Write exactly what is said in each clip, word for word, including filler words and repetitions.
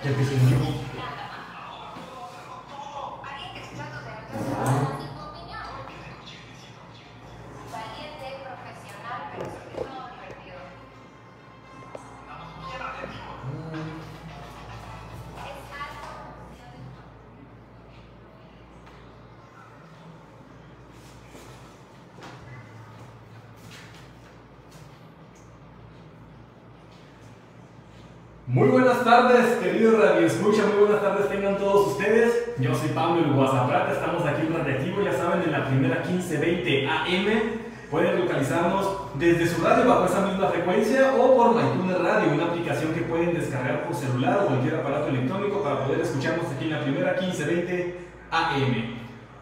Ya empezó el tiempo. Muy buenas tardes, queridos Radio Escucha, muy buenas tardes tengan todos ustedes. Yo soy Pablo el Guasaprata, estamos aquí en Radiactivo, ya saben, en la primera quince veinte A M. Pueden localizarnos desde su radio bajo esa misma frecuencia o por MyTuner Radio, una aplicación que pueden descargar por celular o cualquier aparato electrónico para poder escucharnos aquí en la primera quince veinte A M.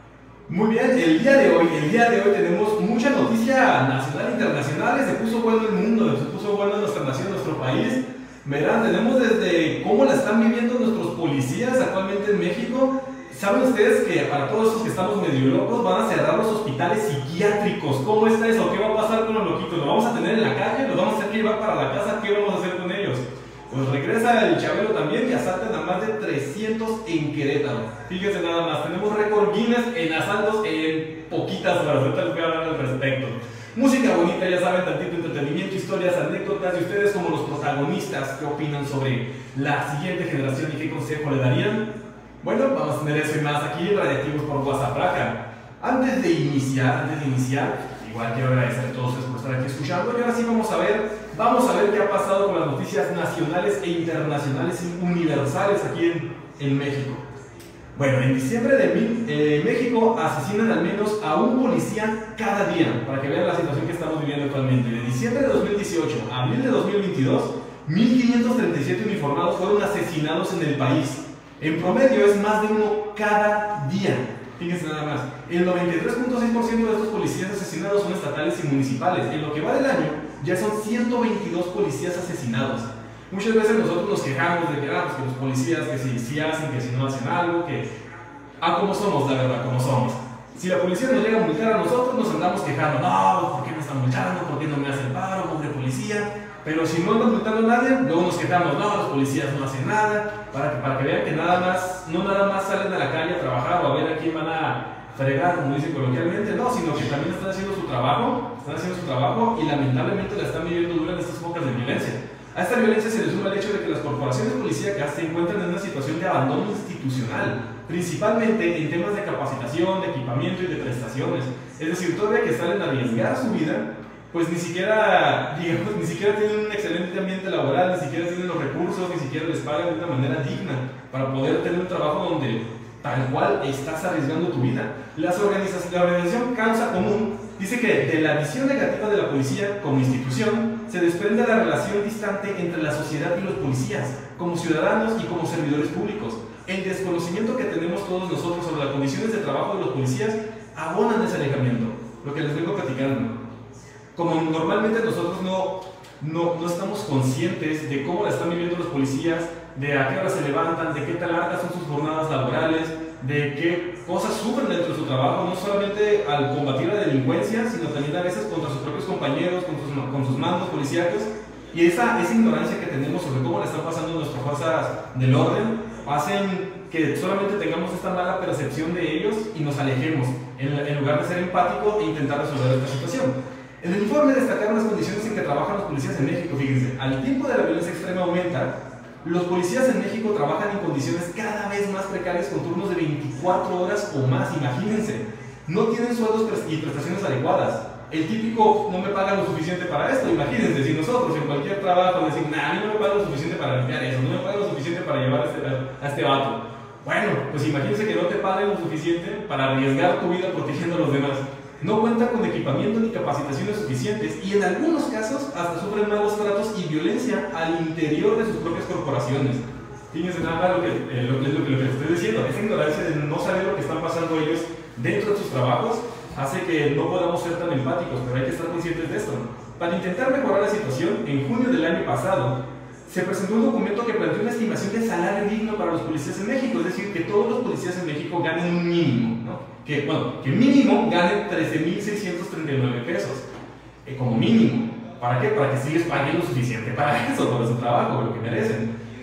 Muy bien, el día de hoy, el día de hoy tenemos mucha noticia nacional e internacional. Se puso bueno el mundo, se puso bueno nuestra nación, nuestro país. Verán, tenemos desde cómo la están viviendo nuestros policías actualmente en México. ¿Saben ustedes que para todos esos que estamos medio locos van a cerrar los hospitales psiquiátricos? ¿Cómo está eso? ¿Qué va a pasar con los loquitos? ¿Los vamos a tener en la calle? ¿Los vamos a hacer que llevar para la casa? ¿Qué vamos a hacer con ellos? Pues regresa el Chabelo también y asaltan a más de trescientos en Querétaro. Fíjense nada más, tenemos récord Guinness en asaltos en poquitas horas. Ahorita les voy a hablar al respecto. Música bonita, ya saben, tantito entretenimiento, historias, anécdotas, y ustedes como los protagonistas, ¿qué opinan sobre la siguiente generación y qué consejo le darían? Bueno, vamos a tener eso y más aquí en Radiactivos por Guasapraca. Antes de iniciar, antes de iniciar, igual quiero agradecer a todos ustedes por estar aquí escuchando, y ahora sí vamos a ver, vamos a ver qué ha pasado con las noticias nacionales e internacionales y universales aquí en, en México. Bueno, en diciembre de mil, eh, México asesinan al menos a un policía cada día, para que vean la situación que estamos viviendo actualmente. De diciembre de dos mil dieciocho a abril de dos mil veintidós, mil quinientos treinta y siete uniformados fueron asesinados en el país. En promedio es más de uno cada día. Fíjense nada más, el noventa y tres punto seis por ciento de estos policías asesinados son estatales y municipales. En lo que va del año, ya son ciento veintidós policías asesinados. Muchas veces nosotros nos quejamos de que, ah, pues que los policías, que si, si hacen, que si no hacen algo, que... Ah, como somos, la verdad, como somos. Si la policía nos llega a multar a nosotros, nos andamos quejando. No, ¿por qué me están multando? ¿Por qué no me hacen paro? Pobre policía. Pero si no andan multando a nadie, luego nos quejamos. No, los policías no hacen nada. Para que, para que vean que nada más, no nada más salen a la calle a trabajar o a ver a quién van a fregar, como dicen coloquialmente. No, sino que también están haciendo su trabajo, están haciendo su trabajo y lamentablemente la están viviendo dura en estas épocas de violencia. A esta violencia se le suma el hecho de que las corporaciones policíacas se encuentran en una situación de abandono institucional, principalmente en temas de capacitación, de equipamiento y de prestaciones. Es decir, todavía que salen a arriesgar su vida, pues ni siquiera, digamos, ni siquiera tienen un excelente ambiente laboral, ni siquiera tienen los recursos, ni siquiera les pagan de una manera digna para poder tener un trabajo donde tal cual estás arriesgando tu vida. Las organizaciones, la organización Causa Común dice que de la visión negativa de la policía como institución se desprende la relación distante entre la sociedad y los policías, como ciudadanos y como servidores públicos. El desconocimiento que tenemos todos nosotros sobre las condiciones de trabajo de los policías abonan ese alejamiento, lo que les vengo platicando. Como normalmente nosotros no, no, no estamos conscientes de cómo la están viviendo los policías, de a qué hora se levantan, de qué tan largas son sus jornadas laborales, de qué cosas sufren dentro de su trabajo, no solamente al combatir la delincuencia, sino también a veces contra sus propios compañeros, con sus, con sus mandos policíacos. Y esa, esa ignorancia que tenemos sobre cómo le están pasando nuestras fuerzas del orden, hacen que solamente tengamos esta mala percepción de ellos y nos alejemos, en, en lugar de ser empáticos e intentar resolver esta situación. En el informe destacaron las condiciones en que trabajan los policías en México. Fíjense, al tiempo de la violencia extrema aumenta, los policías en México trabajan en condiciones cada vez más precarias con turnos de veinticuatro horas o más, imagínense. No tienen sueldos y prestaciones adecuadas. El típico, no me pagan lo suficiente para esto, imagínense, si nosotros en cualquier trabajo decimos, nah, a mí no me pagan lo suficiente para limpiar eso, no me pagan lo suficiente para llevar a este, a, a este vato. Bueno, pues imagínense que no te paguen lo suficiente para arriesgar tu vida protegiendo a los demás. No cuentan con equipamiento ni capacitaciones suficientes y en algunos casos hasta sufren malos tratos y violencia al interior de sus propias corporaciones. Fíjense nada más lo que, eh, lo, lo, lo que les estoy diciendo, esa ignorancia de no saber lo que están pasando ellos dentro de sus trabajos hace que no podamos ser tan empáticos, pero hay que estar conscientes de esto. Para intentar mejorar la situación, en junio del año pasado se presentó un documento que planteó una estimación de salario digno para los policías en México, es decir, que todos los policías en México ganen un mínimo, ¿no? Que, bueno, que mínimo ganen trece mil seiscientos treinta y nueve pesos, eh, como mínimo. ¿Para qué? Para que sí les paguen lo suficiente para eso, para su trabajo, lo que merecen.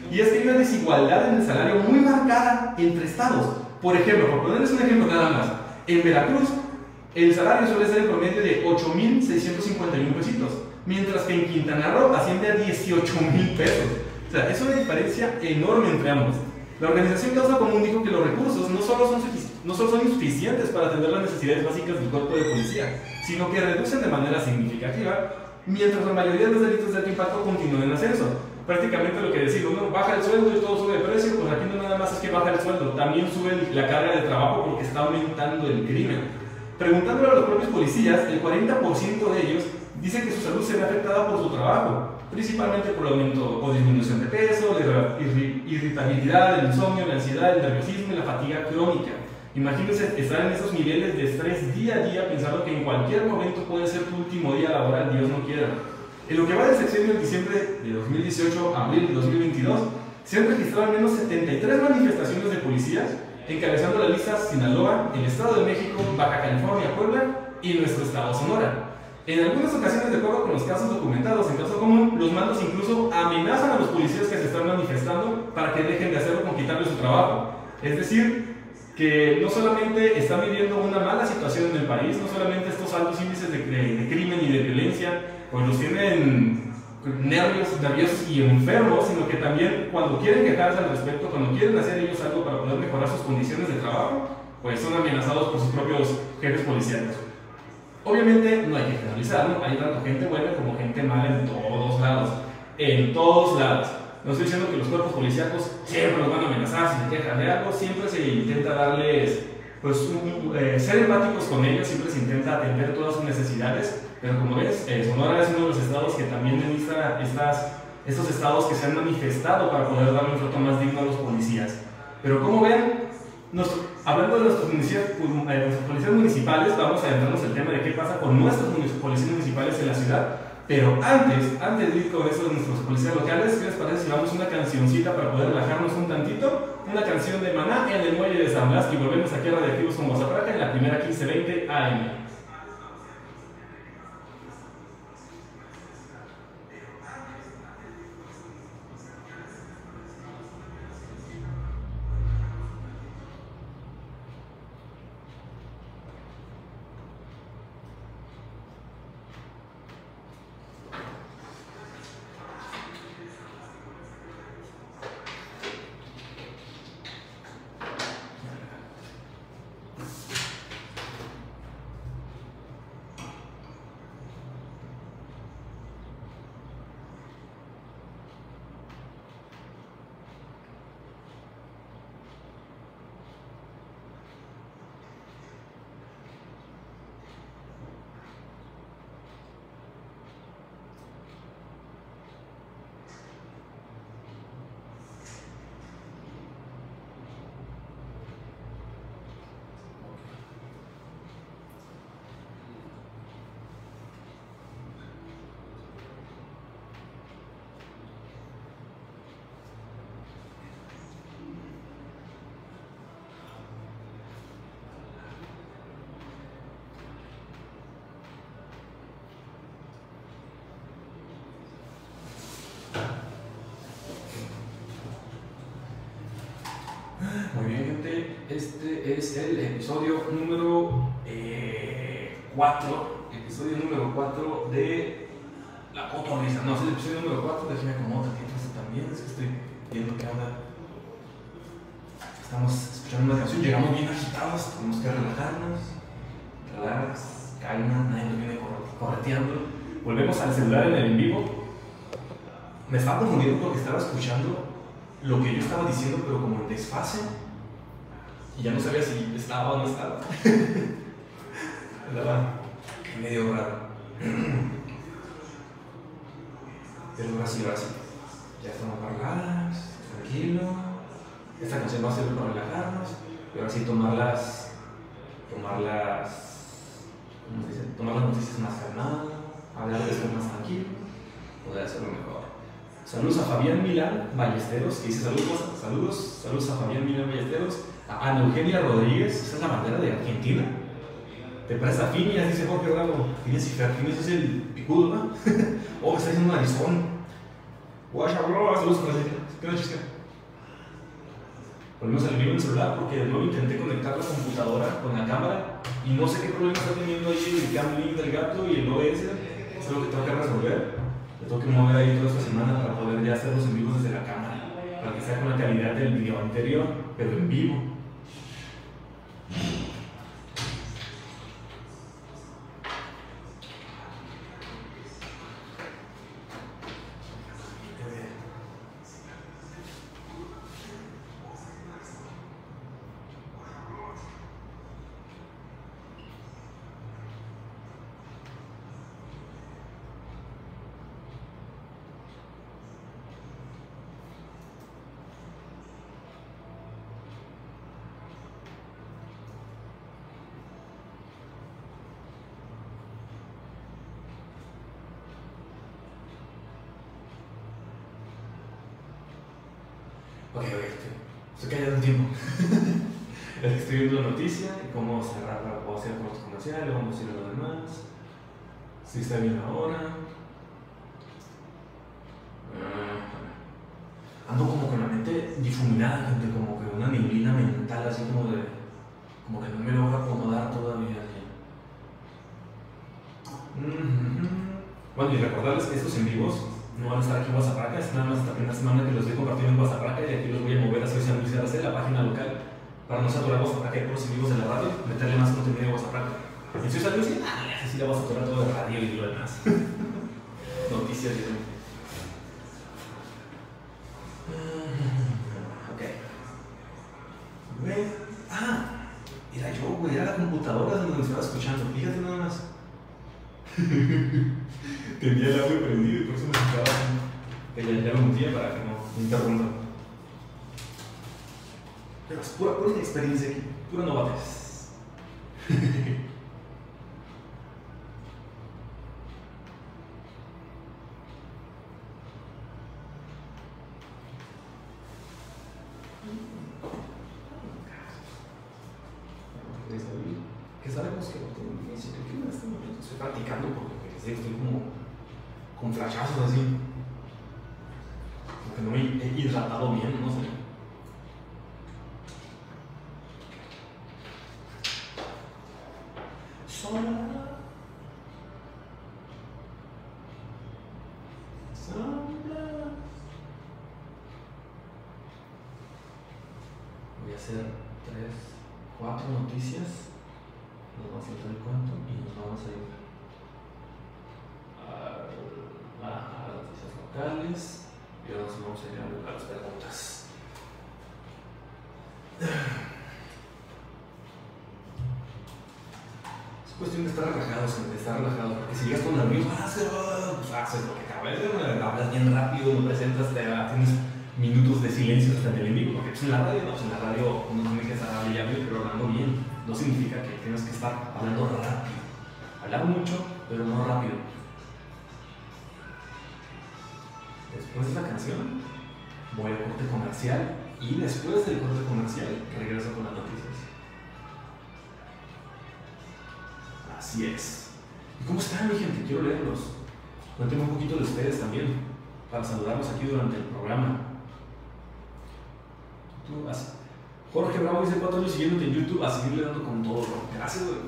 Y es que hay una desigualdad en el salario muy marcada entre estados. Por ejemplo, por ponerles un ejemplo nada más, en Veracruz el salario suele ser en promedio de ocho mil seiscientos cincuenta y uno pesitos, mientras que en Quintana Roo asciende a dieciocho mil pesos. O sea, es una diferencia enorme entre ambos. La organización Causa Común dijo que los recursos no solo son, no solo son insuficientes para atender las necesidades básicas del cuerpo de policía, sino que reducen de manera significativa, mientras la mayoría de los delitos de alto impacto continúan en ascenso. Prácticamente lo que decir, uno baja el sueldo y todo sube de precio, pues aquí no nada más es que baja el sueldo, también sube la carga de trabajo porque está aumentando el crimen. Preguntándole a los propios policías, el cuarenta por ciento de ellos dice que su salud se ve afectada por su trabajo, principalmente por el aumento o disminución de peso, la irritabilidad, el insomnio, la ansiedad, el nerviosismo y la fatiga crónica. Imagínense estar en esos niveles de estrés día a día pensando que en cualquier momento puede ser tu último día laboral, Dios no quiera. En lo que va del sexenio de diciembre de dos mil dieciocho a abril de dos mil veintidós, se han registrado al menos setenta y tres manifestaciones de policías, encabezando la lista Sinaloa, el Estado de México, Baja California, Puebla y nuestro estado Sonora. En algunas ocasiones, de acuerdo con los casos documentados en Causa Común, los mandos incluso amenazan a los policías que se están manifestando para que dejen de hacerlo con quitarles su trabajo. Es decir, que no solamente están viviendo una mala situación en el país, no solamente estos altos índices de, de, de crimen y de violencia, pues los tienen nervios, nerviosos y enfermos, sino que también cuando quieren quejarse al respecto, cuando quieren hacer ellos algo para poder mejorar sus condiciones de trabajo, pues son amenazados por sus propios jefes policiales. Obviamente no hay que generalizar, ¿no? Hay tanto gente buena como gente mala en todos lados, en todos lados. No estoy diciendo que los cuerpos policíacos siempre los van a amenazar si se quejan de algo, siempre se intenta darles, pues, un, eh, ser empáticos con ellos, siempre se intenta atender todas sus necesidades, pero como ves, eh, Sonora es uno de los estados que también necesita estas, estos estados que se han manifestado para poder darle un trato más digno a los policías. Pero como ven, nos, hablando de nuestros, policías, pues, eh, nuestros policías municipales, vamos a adentrarnos el tema de qué pasa con nuestros policías municipales en la ciudad. Pero antes, antes de ir con eso de nuestros policías locales, ¿qué les parece si vamos una cancioncita para poder relajarnos un tantito? Una canción de Maná en el muelle de San Blas y volvemos aquí a Radioactivos con Guasapraca en la primera quince veinte A M. Muy bien, gente, este es el episodio número cuatro, eh, episodio número cuatro de La Cotorrisa. No, es el episodio número cuatro, déjenme acomodar tantito esto también, es que estoy viendo que anda. Estamos escuchando una canción, llegamos bien agitados, tenemos que relajarnos, relax, calma, nadie nos viene correteando. Volvemos al celular en el en vivo. Me estaba confundiendo porque estaba escuchando lo que yo estaba diciendo, pero como en desfase, y ya no sabía si estaba o no estaba. Estaba medio raro. Pero ahora sí, ahora sí. Ya estamos relajados, tranquilo. Esta canción va a servir para relajarnos, pero ahora sí tomarlas, tomarlas, ¿cómo se dice? Tomar las noticias más calmadas, hablar de eso más tranquilo, poder hacerlo mejor. Saludos a Fabián Milán Ballesteros, que dice saludos, saludos, saludos a Fabián Milán Ballesteros, a Ana Eugenia Rodríguez, esa es la bandera de Argentina. Te presta Finias, dice Jorge Bravo. Finias y Finias es el picudo, ¿no? Oh, está haciendo un narizón. Guacha, bro, saludos para ti. ¿Qué onda, chica? Volvimos al vivo en el celular porque de nuevo intenté conectar la computadora con la cámara y no sé qué problema está teniendo ahí el cam link del gato y el O B S. Es algo que tengo que resolver. Le tengo que mover ahí toda esta semana para poder ya hacer los en vivos desde la cámara, para que sea con la calidad del video anterior, pero en vivo. Ok, ok, estoy callado un tiempo. Es que estoy viendo la noticia y cómo cerrar para poder hacer cortos comerciales, vamos a ir a lo demás. Si está bien ahora. Uh, ando como con la mente difuminada, gente, como que una neblina mental, así como de. Como que no me logra acomodar todavía. Uh-huh. Bueno, y recordarles que estos en vivos no van a estar aquí en Guasapraca, es nada más esta primera semana que los estoy compartiendo en Guasapraca y aquí los voy a mover a Soy San Luis Arce, la página local, para no saturar Guasapraca y por los vivos de la radio, meterle más contenido de Guasapraca. En Soy San Luis, ah, así la vas a saturar todo de radio y lo demás. Noticias y demás. Ok. Güey. Ah, era yo, güey, era la computadora donde me estaba escuchando, fíjate nada más. Tenía el audio prendido y por eso me escuchaba. Que ya, ya lo metía para que no me interrumpa. Pero es pura, pura experiencia aquí, pura novatez. Que sabemos que no tengo ni idea de qué en este momento estoy practicando porque estoy como con flashazos así. Porque no me he hidratado bien, no sé. Sola. Sola. Voy a hacer tres, cuatro noticias. Nos vamos a hacer el cuento y nos vamos a ir a, a, a las noticias locales y ahora nos vamos a ir a las preguntas. Es cuestión de estar relajados, de estar relajados, porque si llegas con nervios, haces, pues haces lo que cabes, hablas bien rápido, no presentas, te, tienes minutos de silencio hasta en el enemigo, porque pues en la radio, no, pues en la radio uno tiene que estar hablando, pero hablando bien. No significa que tienes que estar hablando rápido. Hablar mucho, pero no rápido. Después de la canción, voy al corte comercial y después del corte comercial regreso con las noticias. Así es. ¿Y cómo están, mi gente? Quiero leerlos. Cuéntenme un poquito de ustedes también, para saludarlos aquí durante el programa. Tú vas. Jorge Bravo dice cuatro años siguiéndote en YouTube, a seguirle dando con todo, bro. Gracias, güey.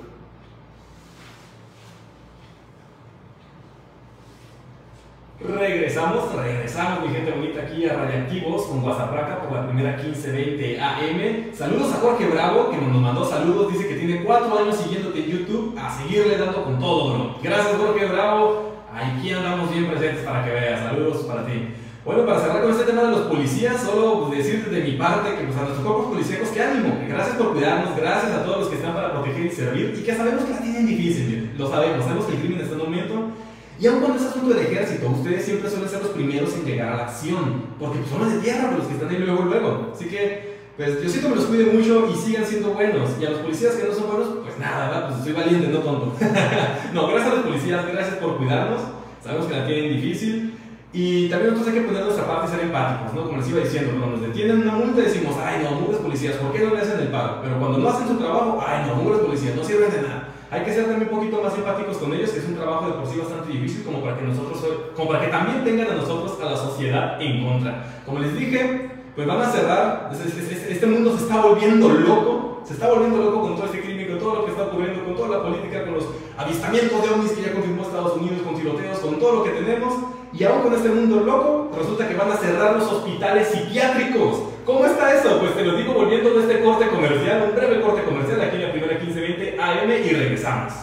Regresamos, regresamos, mi gente bonita, aquí a Radiactivos con Guasapraca por la primera quince veinte A M. Saludos a Jorge Bravo, que nos mandó saludos, dice que tiene cuatro años siguiéndote en YouTube, a seguirle dando con todo, bro. Gracias, Jorge Bravo. Aquí andamos bien presentes para que veas. Saludos para ti. Bueno, para cerrar con este tema de los policías, solo pues, decirte de mi parte que pues, a nuestros cuerpos policíacos, que ánimo, que gracias por cuidarnos, gracias a todos los que están para proteger y servir, y que sabemos que la tienen difícil, lo sabemos, sabemos que el crimen está en aumento, y aun cuando es asunto del ejército, ustedes siempre suelen ser los primeros en llegar a la acción, porque pues, son los de tierra los que están ahí luego, luego, así que pues yo siento que los cuiden mucho y sigan siendo buenos, y a los policías que no son buenos, pues nada, ¿verdad? Pues soy valiente, no tonto. No, gracias a los policías, gracias por cuidarnos, sabemos que la tienen difícil. Y también nosotros hay que poner nuestra parte y ser empáticos, ¿no? Como les iba diciendo, cuando nos detienen una multa decimos, ay no, mugres policías, ¿por qué no le hacen el paro? Pero cuando no hacen su trabajo, ay no, mugres policías, no sirven de nada. Hay que ser también un poquito más empáticos con ellos, que es un trabajo de por sí bastante difícil, como para que nosotros, como para que también tengan a nosotros, a la sociedad en contra. Como les dije, pues van a cerrar, este mundo se está volviendo loco, se está volviendo loco con todo este crimen, con todo lo que está ocurriendo, con toda la política, con los avistamientos de ovnis que ya confirmó Estados Unidos, con tiroteos, con todo lo que tenemos. Y aún con este mundo loco, resulta que van a cerrar los hospitales psiquiátricos. ¿Cómo está eso? Pues te lo digo volviendo de este corte comercial, un breve corte comercial aquí en la primera quince veinte A M y regresamos.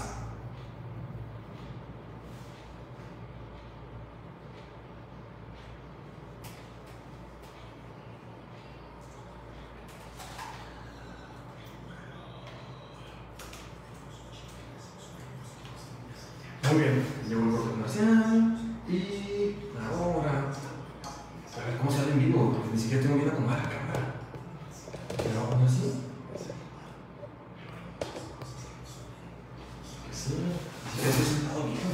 Muy bien, llegó el corte comercial y ahora a ver cómo sale en vivo, porque ni siquiera tengo bien acomodada la cámara. Pero aún así, que sí, si que estoy sentado bien.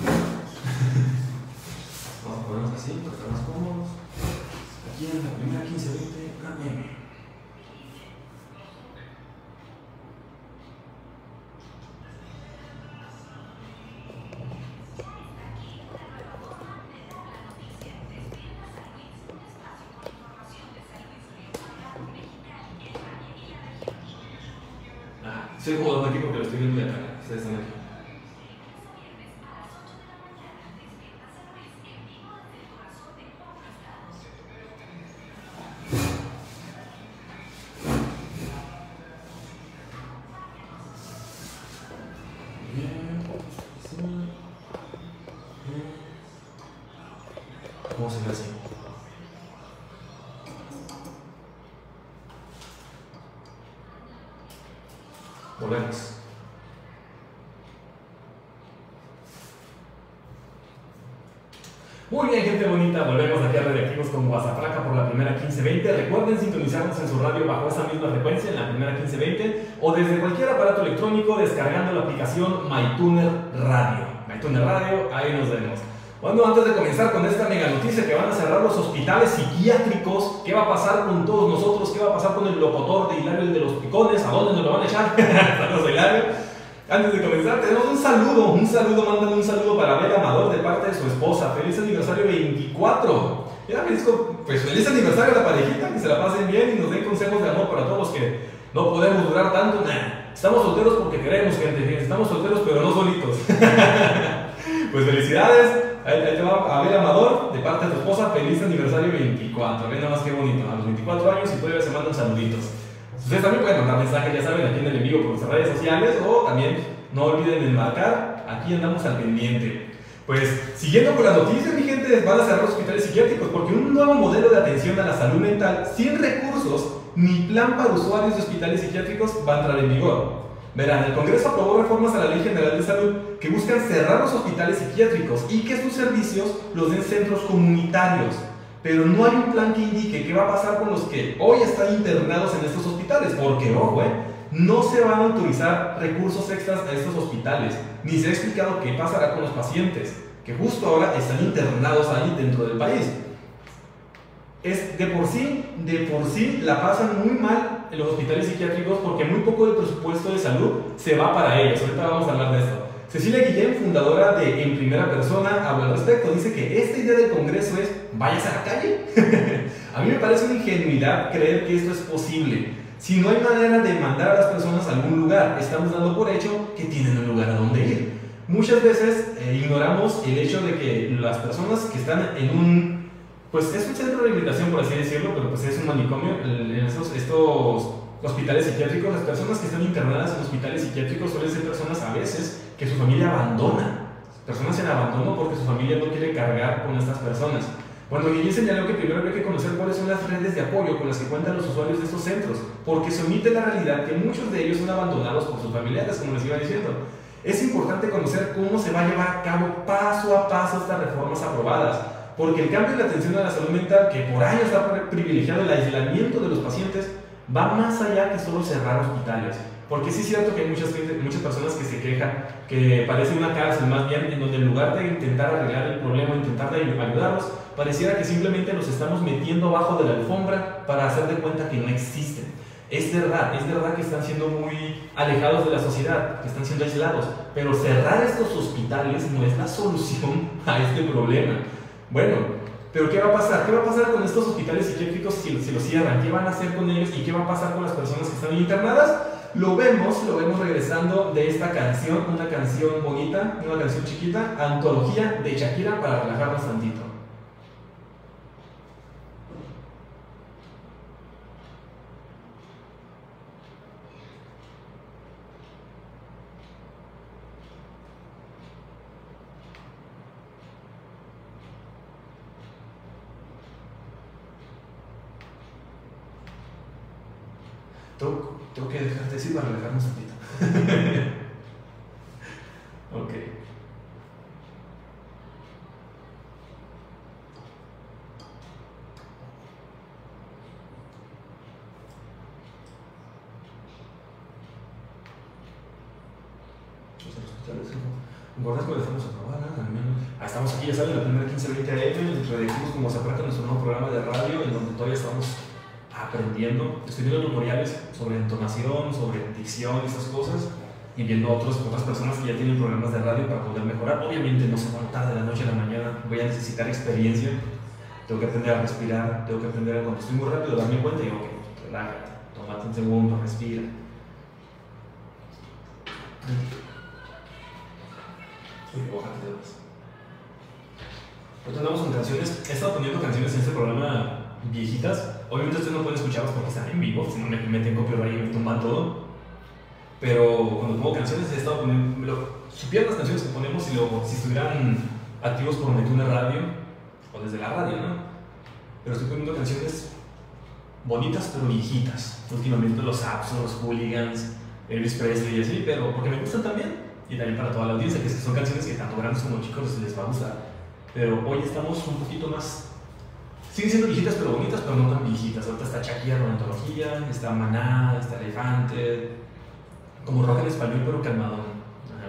Vamos a ponernos así, para estar más cómodos. Aquí en la primera quince veinte A M. Estoy jugando aquí porque lo estoy viendo de acá. Ustedes están aquí. Bien. Sí. Bien. ¿Cómo se ve así? Volvemos. Muy bien, gente bonita, volvemos aquí a Radioactivos con Guasapraca por la primera quince veinte. Recuerden sintonizarnos en su radio bajo esa misma frecuencia en la primera quince veinte o desde cualquier aparato electrónico descargando la aplicación MyTuner Radio. MyTuner Radio, ahí nos vemos. Bueno, antes de comenzar con esta mega noticia que van a cerrar los hospitales psiquiátricos, ¿qué va a pasar con todos nosotros? ¿Qué va a pasar con el locutor de Hilario, el de los picones? ¿A dónde nos lo van a echar? Saludos a Hilario. Antes de comenzar, tenemos un saludo, un saludo, mandan un saludo para Abel Amador de parte de su esposa. Feliz aniversario veinticuatro. Ya me dijo, pues feliz aniversario a la parejita, que se la pasen bien y nos den consejos de amor para todos los que no podemos durar tanto. Nah, estamos solteros porque queremos, gente. Estamos solteros, pero no solitos. Pues felicidades. Ahí, ahí te va Abel Amador, de parte de tu esposa, feliz aniversario veinticuatro. Ven nada más que bonito, a los veinticuatro años y todavía se mandan saluditos. Ustedes también pueden mandar mensajes, ya saben, aquí en el envío por nuestras redes sociales, o también no olviden enmarcar, aquí andamos al pendiente. Pues, siguiendo con la noticia, mi gente, van a cerrar los hospitales psiquiátricos porque un nuevo modelo de atención a la salud mental sin recursos ni plan para usuarios de hospitales psiquiátricos va a entrar en vigor. Verán, el Congreso aprobó reformas a la Ley General de Salud que buscan cerrar los hospitales psiquiátricos y que sus servicios los den centros comunitarios. Pero no hay un plan que indique qué va a pasar con los que hoy están internados en estos hospitales, porque, ojo, eh, no se van a autorizar recursos extras a estos hospitales, ni se ha explicado qué pasará con los pacientes, que justo ahora están internados ahí dentro del país. Es de por sí, de por sí la pasan muy mal en los hospitales psiquiátricos porque muy poco del presupuesto de salud se va para ellos. Ahorita vamos a hablar de esto. Cecilia Guillén, fundadora de En Primera Persona, habla al respecto. Dice que esta idea del Congreso es váyase a la calle. A mí me parece una ingenuidad creer que esto es posible. Si no hay manera de mandar a las personas a algún lugar, estamos dando por hecho que tienen un lugar a donde ir. Muchas veces eh, ignoramos el hecho de que las personas que están en un, pues es un centro de rehabilitación, por así decirlo, pero pues es un manicomio, en estos, estos hospitales psiquiátricos, las personas que están internadas en hospitales psiquiátricos suelen ser personas a veces que su familia abandona, personas en abandono porque su familia no quiere cargar con estas personas. Cuando Guillén señaló que primero hay que conocer cuáles son las redes de apoyo con las que cuentan los usuarios de estos centros, porque se omite la realidad que muchos de ellos son abandonados por sus familiares, como les iba diciendo. Es importante conocer cómo se va a llevar a cabo paso a paso estas reformas aprobadas, porque el cambio de la atención a la salud mental, que por años ha privilegiado el aislamiento de los pacientes, va más allá que solo cerrar hospitales. Porque sí es cierto que hay muchas, muchas personas que se quejan que parece una cárcel más bien, en donde en lugar de intentar arreglar el problema, intentar ayudarlos, pareciera que simplemente los estamos metiendo abajo de la alfombra para hacer de cuenta que no existen. Es verdad, es verdad que están siendo muy alejados de la sociedad, que están siendo aislados, pero cerrar estos hospitales no es la solución a este problema. Bueno, pero ¿qué va a pasar? ¿Qué va a pasar con estos hospitales psiquiátricos si, si los cierran? ¿Qué van a hacer con ellos? ¿Y qué va a pasar con las personas que están internadas? Lo vemos, lo vemos regresando de esta canción, una canción bonita, una canción chiquita, Antología de Shakira, para relajarnos tantito. Tengo, tengo que dejarte así para relajarnos un poquito. Ok. Los hospitales, ¿no? ¿Guardas cuando estamos aprobando? Ah, estamos aquí, ya saben, la primera quince veinte A M, redactivos como se aprata nuestro nuevo programa de radio, en donde todavía estamos aprendiendo, estoy viendo tutoriales sobre entonación, sobre dicción y esas cosas, y viendo otros, otras personas que ya tienen problemas de radio para poder mejorar. Obviamente no se va a notar de la noche a la mañana, voy a necesitar experiencia, tengo que aprender a respirar, tengo que aprender a, cuando estoy muy rápido, darme cuenta y digo, ok, relájate, tómate un segundo, respira. Uy, bájate de más. Ahorita andamos con canciones, he estado poniendo canciones en este programa viejitas. Obviamente ustedes no pueden escucharlas porque están en vivo, si no me meten copyright y me tumban todo. Pero cuando pongo canciones he estado poniendo, lo, supieran las canciones que ponemos si, lo, si estuvieran activos por Netuna Radio o desde la radio, ¿no? Pero estoy poniendo canciones bonitas pero viejitas. Últimamente los Abs, los Hooligans, Elvis Presley y así, pero porque me gustan también. Y también para toda la audiencia, que son canciones que tanto grandes como chicos les va a gustar. Pero hoy estamos un poquito más... Siguen siendo viejitas pero bonitas, pero no tan viejitas. Ahorita está Shakira con Antología, está Maná, está Elefante, como rock en español pero calmado. Ajá.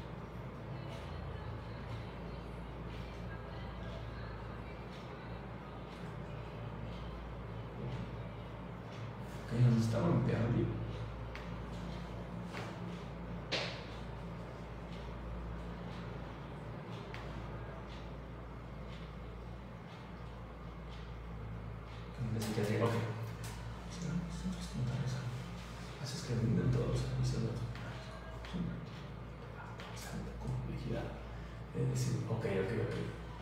Ok, ¿dónde estaba mi perro? Ok. Haces que rinden todos los servicios de bastante complejidad. Es decir, ok, ok, ok.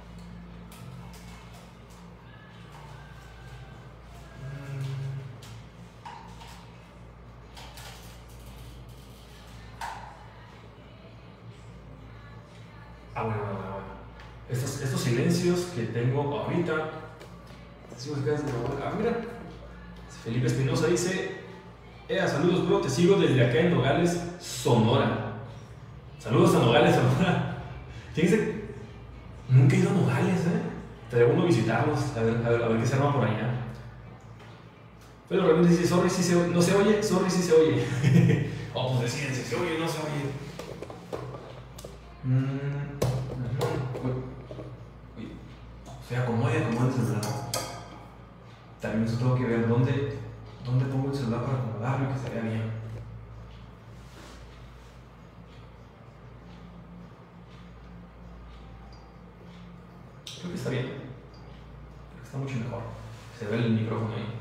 Ah, bueno, bueno, bueno. Estos, estos silencios que tengo ahorita. Ah, mira. Felipe Espinosa dice: Ea, saludos, bro, te sigo desde acá en Nogales, Sonora. Saludos a Nogales, Sonora. Fíjense, nunca he ido a Nogales, ¿eh? Estaría bueno visitarlos, a ver, a ver, a ver qué se arma por allá. Pero realmente dice: sorry, sí se oye. No se oye, sorry, sí se oye. Oh, pues deciden si se oye o no se oye. Mm, uh-huh. Uy, uy. Se acomode, acomode el celular. También eso tengo que ver dónde, dónde pongo el celular para acomodarlo y que se vea bien. Creo que está bien. Creo que está mucho mejor. Se ve el micrófono ahí.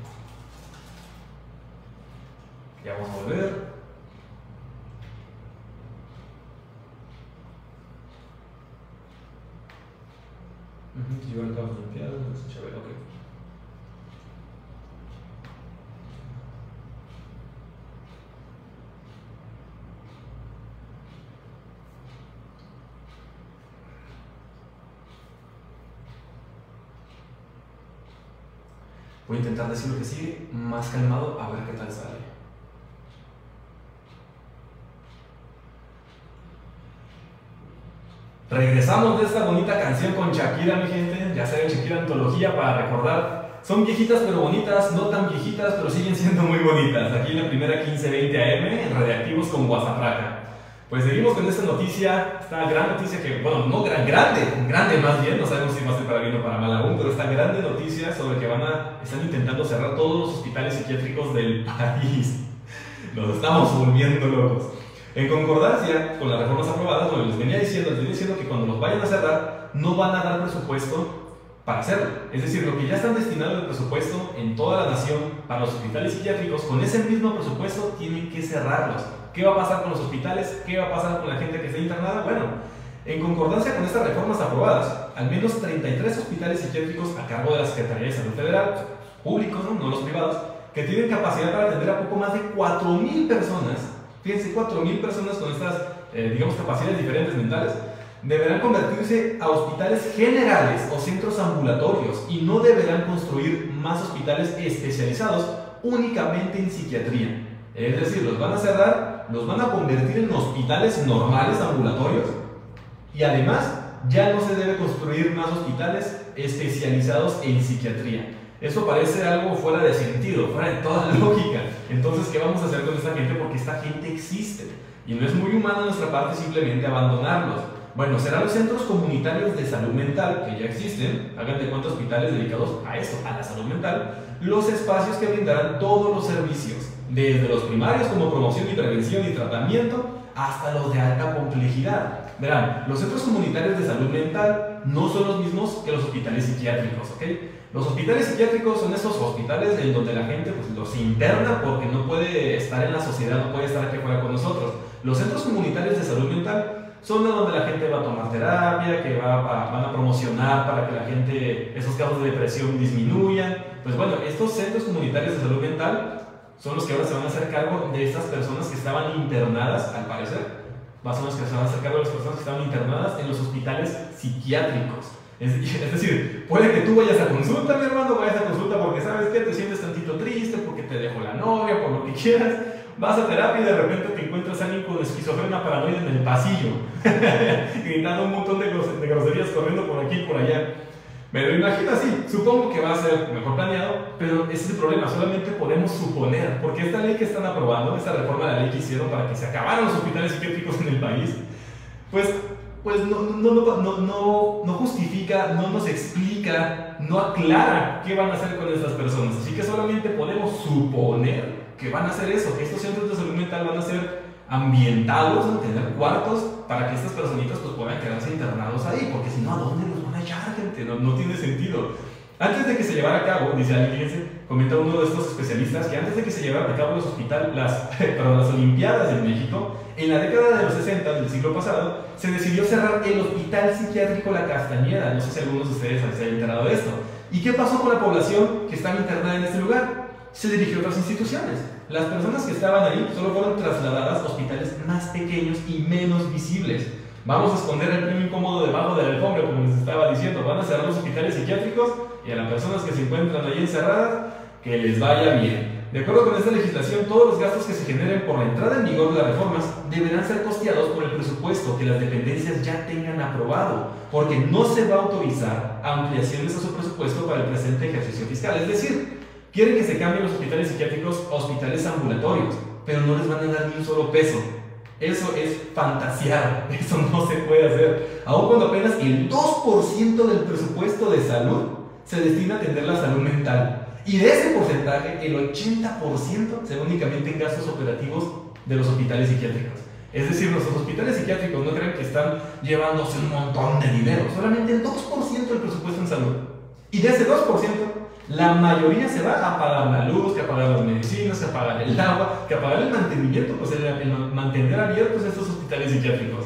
Ya vamos a volver. Uh-huh. Si yo le acabo de limpiar, no se echa a ver, ok. Voy a intentar decir lo que sigue más calmado, a ver qué tal sale. Regresamos de esta bonita canción con Shakira, mi gente. Ya saben, Shakira Antología, para recordar Son viejitas pero bonitas, no tan viejitas, pero siguen siendo muy bonitas. Aquí en la primera quince veinte A M, en Radiactivos con Guasapraca. Pues seguimos con esta noticia, esta gran noticia que, bueno, no gran, grande, grande más bien, no sabemos si va a ser para bien o para mal aún, pero esta grande noticia sobre que van a, están intentando cerrar todos los hospitales psiquiátricos del país. Nos estamos volviendo locos. En concordancia con las reformas aprobadas, bueno, les venía diciendo, les venía diciendo que cuando los vayan a cerrar, no van a dar presupuesto para hacerlo. Es decir, lo que ya están destinados el presupuesto en toda la nación para los hospitales psiquiátricos, con ese mismo presupuesto tienen que cerrarlos. ¿Qué va a pasar con los hospitales? ¿Qué va a pasar con la gente que está internada? Bueno, en concordancia con estas reformas aprobadas, al menos treinta y tres hospitales psiquiátricos a cargo de la Secretaría de Salud Federal, públicos, no, no los privados, que tienen capacidad para atender a poco más de cuatro mil personas, fíjense, cuatro mil personas con estas, eh, digamos, capacidades diferentes mentales, deberán convertirse a hospitales generales o centros ambulatorios y no deberán construir más hospitales especializados únicamente en psiquiatría. Es decir, los van a cerrar, los van a convertir en hospitales normales, ambulatorios, y además ya no se debe construir más hospitales especializados en psiquiatría. Eso parece algo fuera de sentido, fuera de toda lógica. Entonces, ¿qué vamos a hacer con esta gente? Porque esta gente existe y no es muy humano de nuestra parte simplemente abandonarlos. Bueno, serán los centros comunitarios de salud mental, que ya existen, hagan de cuenta hospitales dedicados a esto, a la salud mental, los espacios que brindarán todos los servicios, desde los primarios como promoción y prevención y tratamiento, hasta los de alta complejidad. Verán, los centros comunitarios de salud mental no son los mismos que los hospitales psiquiátricos, ¿ok? Los hospitales psiquiátricos son estos hospitales en donde la gente pues, los interna porque no puede estar en la sociedad, no puede estar aquí fuera con nosotros. Los centros comunitarios de salud mental son donde la gente va a tomar terapia, que va a, van a promocionar para que la gente, esos casos de depresión disminuyan. Pues bueno, estos centros comunitarios de salud mental son los que ahora se van a hacer cargo de estas personas que estaban internadas, al parecer. Son los que se van a hacer cargo de las personas que estaban internadas en los hospitales psiquiátricos. Es, es decir, puede que tú vayas a consulta, mi hermano, vayas a consulta porque sabes que te sientes tantito triste, porque te dejó la novia, por lo que quieras. Vas a terapia y de repente te encuentras a alguien con esquizofrenia paranoide en el pasillo, gritando un montón de, gros de groserías corriendo por aquí y por allá. Me lo imagino así, supongo que va a ser mejor planeado, pero ese es el problema, solamente podemos suponer, porque esta ley que están aprobando, esta reforma de la ley que hicieron para que se acabaran los hospitales psiquiátricos en el país, pues, pues no, no, no, no, no, no justifica, no nos explica, no aclara qué van a hacer con estas personas, así que solamente podemos suponer que van a hacer eso, que estos centros de salud mental van a ser ambientados, ¿no? Tener cuartos para que estas personitas pues, puedan quedarse internados ahí, porque si no, ¿a dónde los van a echar, gente? No, no tiene sentido. Antes de que se llevara a cabo, dice alguien, fíjense, comenta uno de estos especialistas, que antes de que se llevaran a cabo los hospital, las, perdón, las Olimpiadas en México, en la década de los sesenta del siglo pasado, se decidió cerrar el Hospital Psiquiátrico La Castañeda. No sé si algunos de ustedes se han enterado de esto. ¿Y qué pasó con la población que estaba internada en este lugar? Se dirigió a otras instituciones. Las personas que estaban ahí solo fueron trasladadas a hospitales más pequeños y menos visibles. Vamos a esconder el premio incómodo debajo de la alfombra, como les estaba diciendo. Van a cerrar los hospitales psiquiátricos y a las personas que se encuentran ahí encerradas, que les vaya bien. De acuerdo con esta legislación, todos los gastos que se generen por la entrada en vigor de las reformas deberán ser costeados por el presupuesto que las dependencias ya tengan aprobado, porque no se va a autorizar ampliaciones a su presupuesto para el presente ejercicio fiscal. Es decir, quieren que se cambien los hospitales psiquiátricos a hospitales ambulatorios, pero no les van a dar ni un solo peso. Eso es fantasear, eso no se puede hacer. Aun cuando apenas el dos por ciento del presupuesto de salud se destina a atender la salud mental. Y de ese porcentaje, el ochenta por ciento se va únicamente en gastos operativos de los hospitales psiquiátricos. Es decir, nuestros hospitales psiquiátricos no crean que están llevándose un montón de dinero, solamente el dos por ciento del presupuesto en salud. Y de ese dos por ciento, la mayoría se va a pagar la luz, que a pagar las medicinas, que a pagar el agua, que a pagar el mantenimiento, pues el, el mantener abiertos estos hospitales psiquiátricos.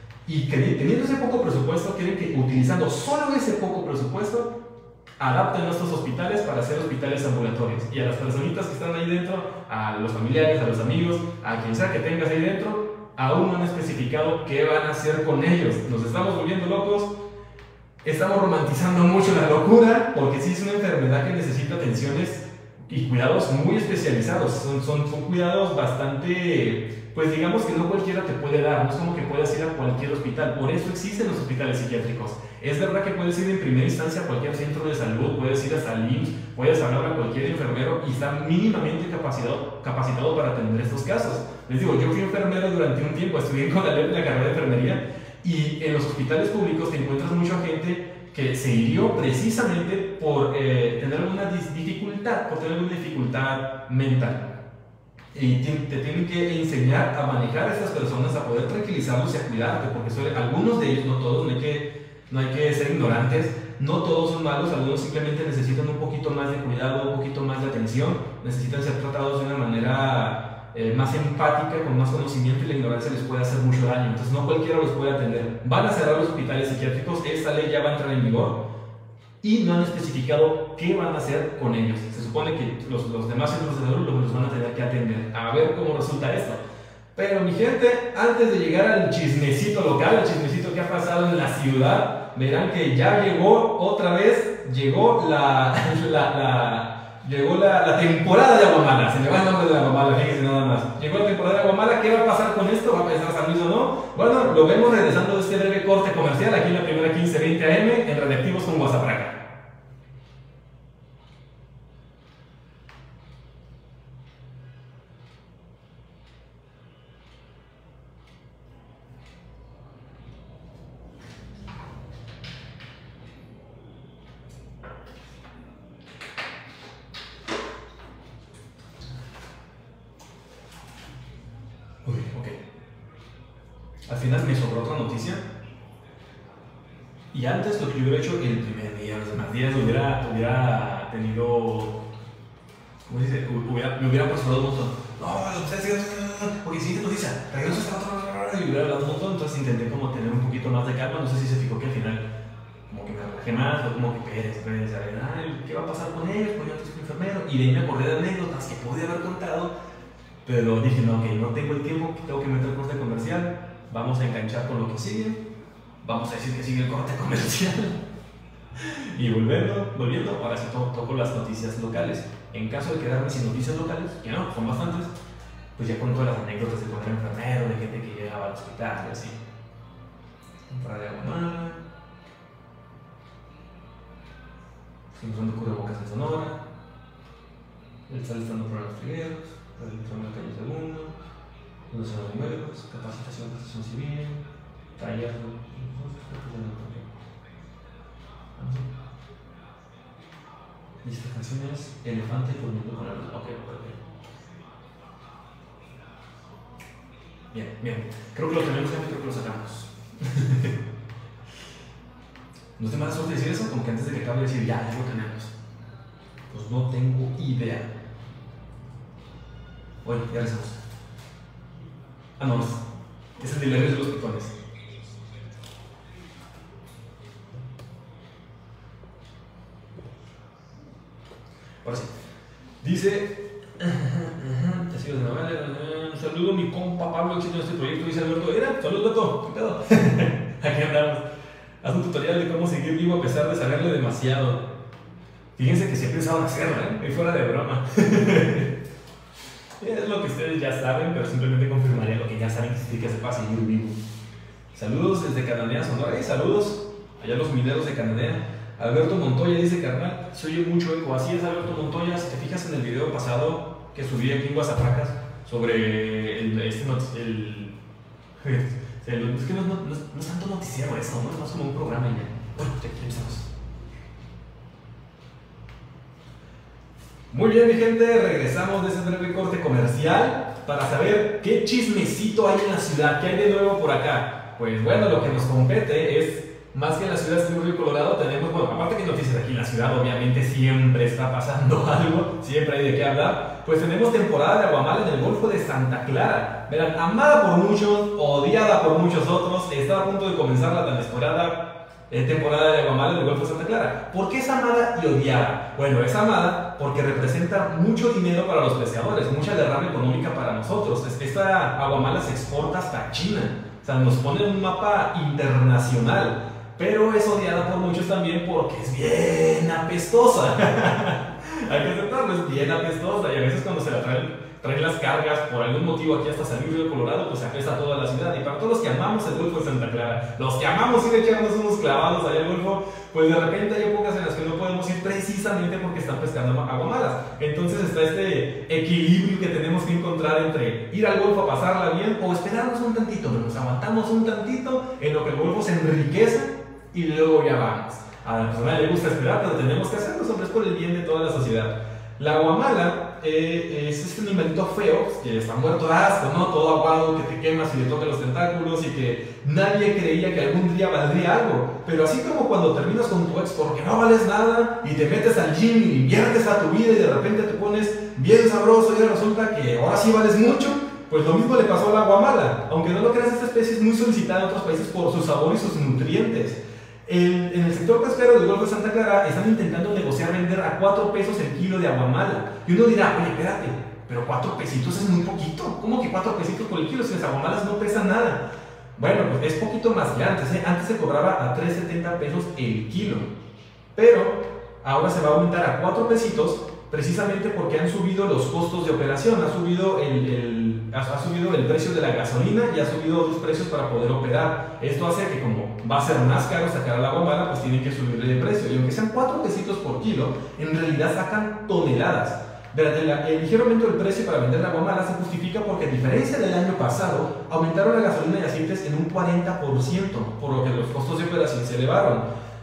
Y que, teniendo ese poco presupuesto, quieren que utilizando solo ese poco presupuesto, adapten nuestros hospitales para ser hospitales ambulatorios. Y a las personitas que están ahí dentro, a los familiares, a los amigos, a quien sea que tengas ahí dentro, aún no han especificado qué van a hacer con ellos. Nos estamos volviendo locos. Estamos romantizando mucho la locura, porque sí es una enfermedad que necesita atenciones y cuidados muy especializados. Son, son, son cuidados bastante pues digamos que no cualquiera te puede dar, no es como que puedas ir a cualquier hospital, por eso existen los hospitales psiquiátricos. Es verdad que puedes ir en primera instancia a cualquier centro de salud, puedes ir hasta el I M S S, puedes hablar a cualquier enfermero y está mínimamente capacitado, capacitado para atender estos casos. Les digo, yo fui enfermero durante un tiempo, estudié con la carrera de enfermería y en los hospitales públicos te encuentras mucha gente que se hirió precisamente por eh, tener alguna dificultad, por tener alguna dificultad mental. Y te, te tienen que enseñar a manejar a estas personas, a poder tranquilizarlos y a cuidarte, porque suele, algunos de ellos, no todos, no hay, que, no hay que ser ignorantes, no todos son malos, algunos simplemente necesitan un poquito más de cuidado, un poquito más de atención, necesitan ser tratados de una manera eh, más empática, con más conocimiento, y la ignorancia les puede hacer mucho daño. Entonces no cualquiera los puede atender. Van a cerrar los hospitales psiquiátricos, esta ley ya va a entrar en vigor y no han especificado qué van a hacer con ellos. Se supone que los, los demás centros de salud los van a tener que atender. A ver cómo resulta esto. Pero mi gente, antes de llegar al chismecito local, al chismecito que ha pasado en la ciudad, verán que ya llegó otra vez, llegó la, la, la llegó la, la temporada de Aguamala. Se me va el nombre de Aguamala, fíjense nada más. Llegó la temporada de Aguamala. ¿Qué va a pasar con esto? ¿Va a pensar San Luis o no? Bueno, lo vemos regresando de este breve corte comercial aquí en la primera quince veinte A M en Radioactivos con Guasapraca. Uy, ok. Al final me sobró otra noticia. Y antes lo que yo hubiera hecho el primer día, los demás días, hubiera, hubiera tenido. ¿Cómo se dice? Hubiera, me hubiera apresurado un montón. No, porque siguiente noticia, regreso hasta otro. Y hubiera hablado un montón. Entonces intenté como tener un poquito más de calma. No sé si se fijó que al final, como que me relajé más, o como que Pérez, Pérez, ay, ¿qué va a pasar con ellos? Pues yo soy enfermero. Y de ahí me acordé de anécdotas que pude haber contado. Pero dije, no, ok, no tengo el tiempo, tengo que meter corte comercial, vamos a enganchar con lo que sigue, vamos a decir que sigue el corte comercial. Y volviendo, volviendo, ahora sí to toco las noticias locales. En caso de quedarme sin noticias locales, que no, son bastantes, pues ya cuento las anécdotas de cuando era enfermero, de gente que llegaba al hospital y así. Para de Aguamala, seguimos usando cubrebocas en Sonora, el sal estando por los trigueros, realización de la calle Segundo, donde son los bomberos, capacitación de protección civil, taller de lista de canciones, elefante durmiendo con la luz. Ok, ok, ok. Bien, bien. Creo que lo tenemos, gente, creo que lo sacamos. ¿No te manda suerte decir eso? Como que antes de que acabe de decir, ya, ya lo tenemos. Pues no tengo idea. Bueno, ya regresamos. Ah, no, es el delirios de los pitones. Ahora sí. Dice. Te sigo de novela. Un saludo a mi compa Pablo, éxito en este proyecto. Dice Alberto. Era, saludos, Beto. ¿Qué pedo? Aquí andamos. Haz un tutorial de cómo seguir vivo a pesar de saberle demasiado. Fíjense que sí he pensado en hacerlo, ¿eh? Y fuera de broma. Es lo que ustedes ya saben, pero simplemente confirmaría lo que ya saben que significa se puede seguir vivo. Saludos desde Cananea, Sonora. Y saludos allá a los mineros de Cananea. Alberto Montoya dice, carnal, se oye mucho eco. Así es, Alberto Montoya. Si te fijas en el video pasado que subí aquí en Guasapracas sobre el, este el, el, el es que no, no, no, no es tanto noticiero eso, ¿no? Es más como un programa y ya. Bueno, ya empezamos. Muy bien, mi gente, regresamos de ese breve corte comercial para saber qué chismecito hay en la ciudad, qué hay de nuevo por acá. Pues bueno, lo que nos compete es, más que en la ciudad de Río Colorado, tenemos, bueno, aparte que noticias aquí en la ciudad, obviamente siempre está pasando algo, siempre hay de qué hablar, pues tenemos temporada de Aguamala en el Golfo de Santa Clara. Verán, amada por muchos, odiada por muchos otros, está a punto de comenzar la tan esperada eh, temporada de Aguamala en el Golfo de Santa Clara. ¿Por qué es amada y odiada? Bueno, es amada porque representa mucho dinero para los pescadores, mucha derrama económica para nosotros. Esta Aguamala se exporta hasta China, o sea, nos pone en un mapa internacional. Pero es odiada por muchos también porque es bien apestosa. Hay que aceptarlo, es bien apestosa. Y a veces cuando se la traen traen las cargas, por algún motivo aquí hasta San Luis Río Colorado, pues apesta toda la ciudad. Y para todos los que amamos el Golfo de Santa Clara, los que amamos ir a echarnos unos clavados allá al Golfo, pues de repente hay épocas en las que no podemos ir precisamente porque están pescando aguamalas. Entonces está este equilibrio que tenemos que encontrar entre ir al Golfo a pasarla bien o esperarnos un tantito, pero nos aguantamos un tantito en lo que el Golfo se enriquece y luego ya vamos. A la persona le gusta esperar, pero tenemos que hacerlo, hombre, es por el bien de toda la sociedad. La aguamala eh, es este animalito feo que está muerto de asco, ¿no? Todo aguado, que te quemas y le toca los tentáculos y que nadie creía que algún día valdría algo. Pero así como cuando terminas con tu ex porque no vales nada y te metes al gym y inviertes a tu vida y de repente te pones bien sabroso y resulta que ahora sí vales mucho, pues lo mismo le pasó a la aguamala. Aunque no lo creas, esta especie es muy solicitada en otros países por su sabor y sus nutrientes. En, en el sector pesquero del Golfo de Santa Clara están intentando negociar vender a cuatro pesos el kilo de aguamala. Y uno dirá, oye, espérate, pero cuatro pesitos es muy poquito. ¿Cómo que cuatro pesitos por el kilo? Si las aguamalas no pesan nada. Bueno, pues es poquito más que antes, ¿eh? Antes se cobraba a tres setenta pesos el kilo. Pero ahora se va a aumentar a cuatro pesitos precisamente porque han subido los costos de operación, ha subido el, el, ha, ha subido el precio de la gasolina y ha subido los precios para poder operar. Esto hace que como va a ser más caro sacar a la aguamala, pues tienen que subirle el precio. Y aunque sean cuatro pesitos por kilo, en realidad sacan toneladas. El ligero aumento del precio para vender la aguamala se justifica porque a diferencia del año pasado, aumentaron la gasolina y aceites en un cuarenta por ciento, por lo que los costos de operación se elevaron.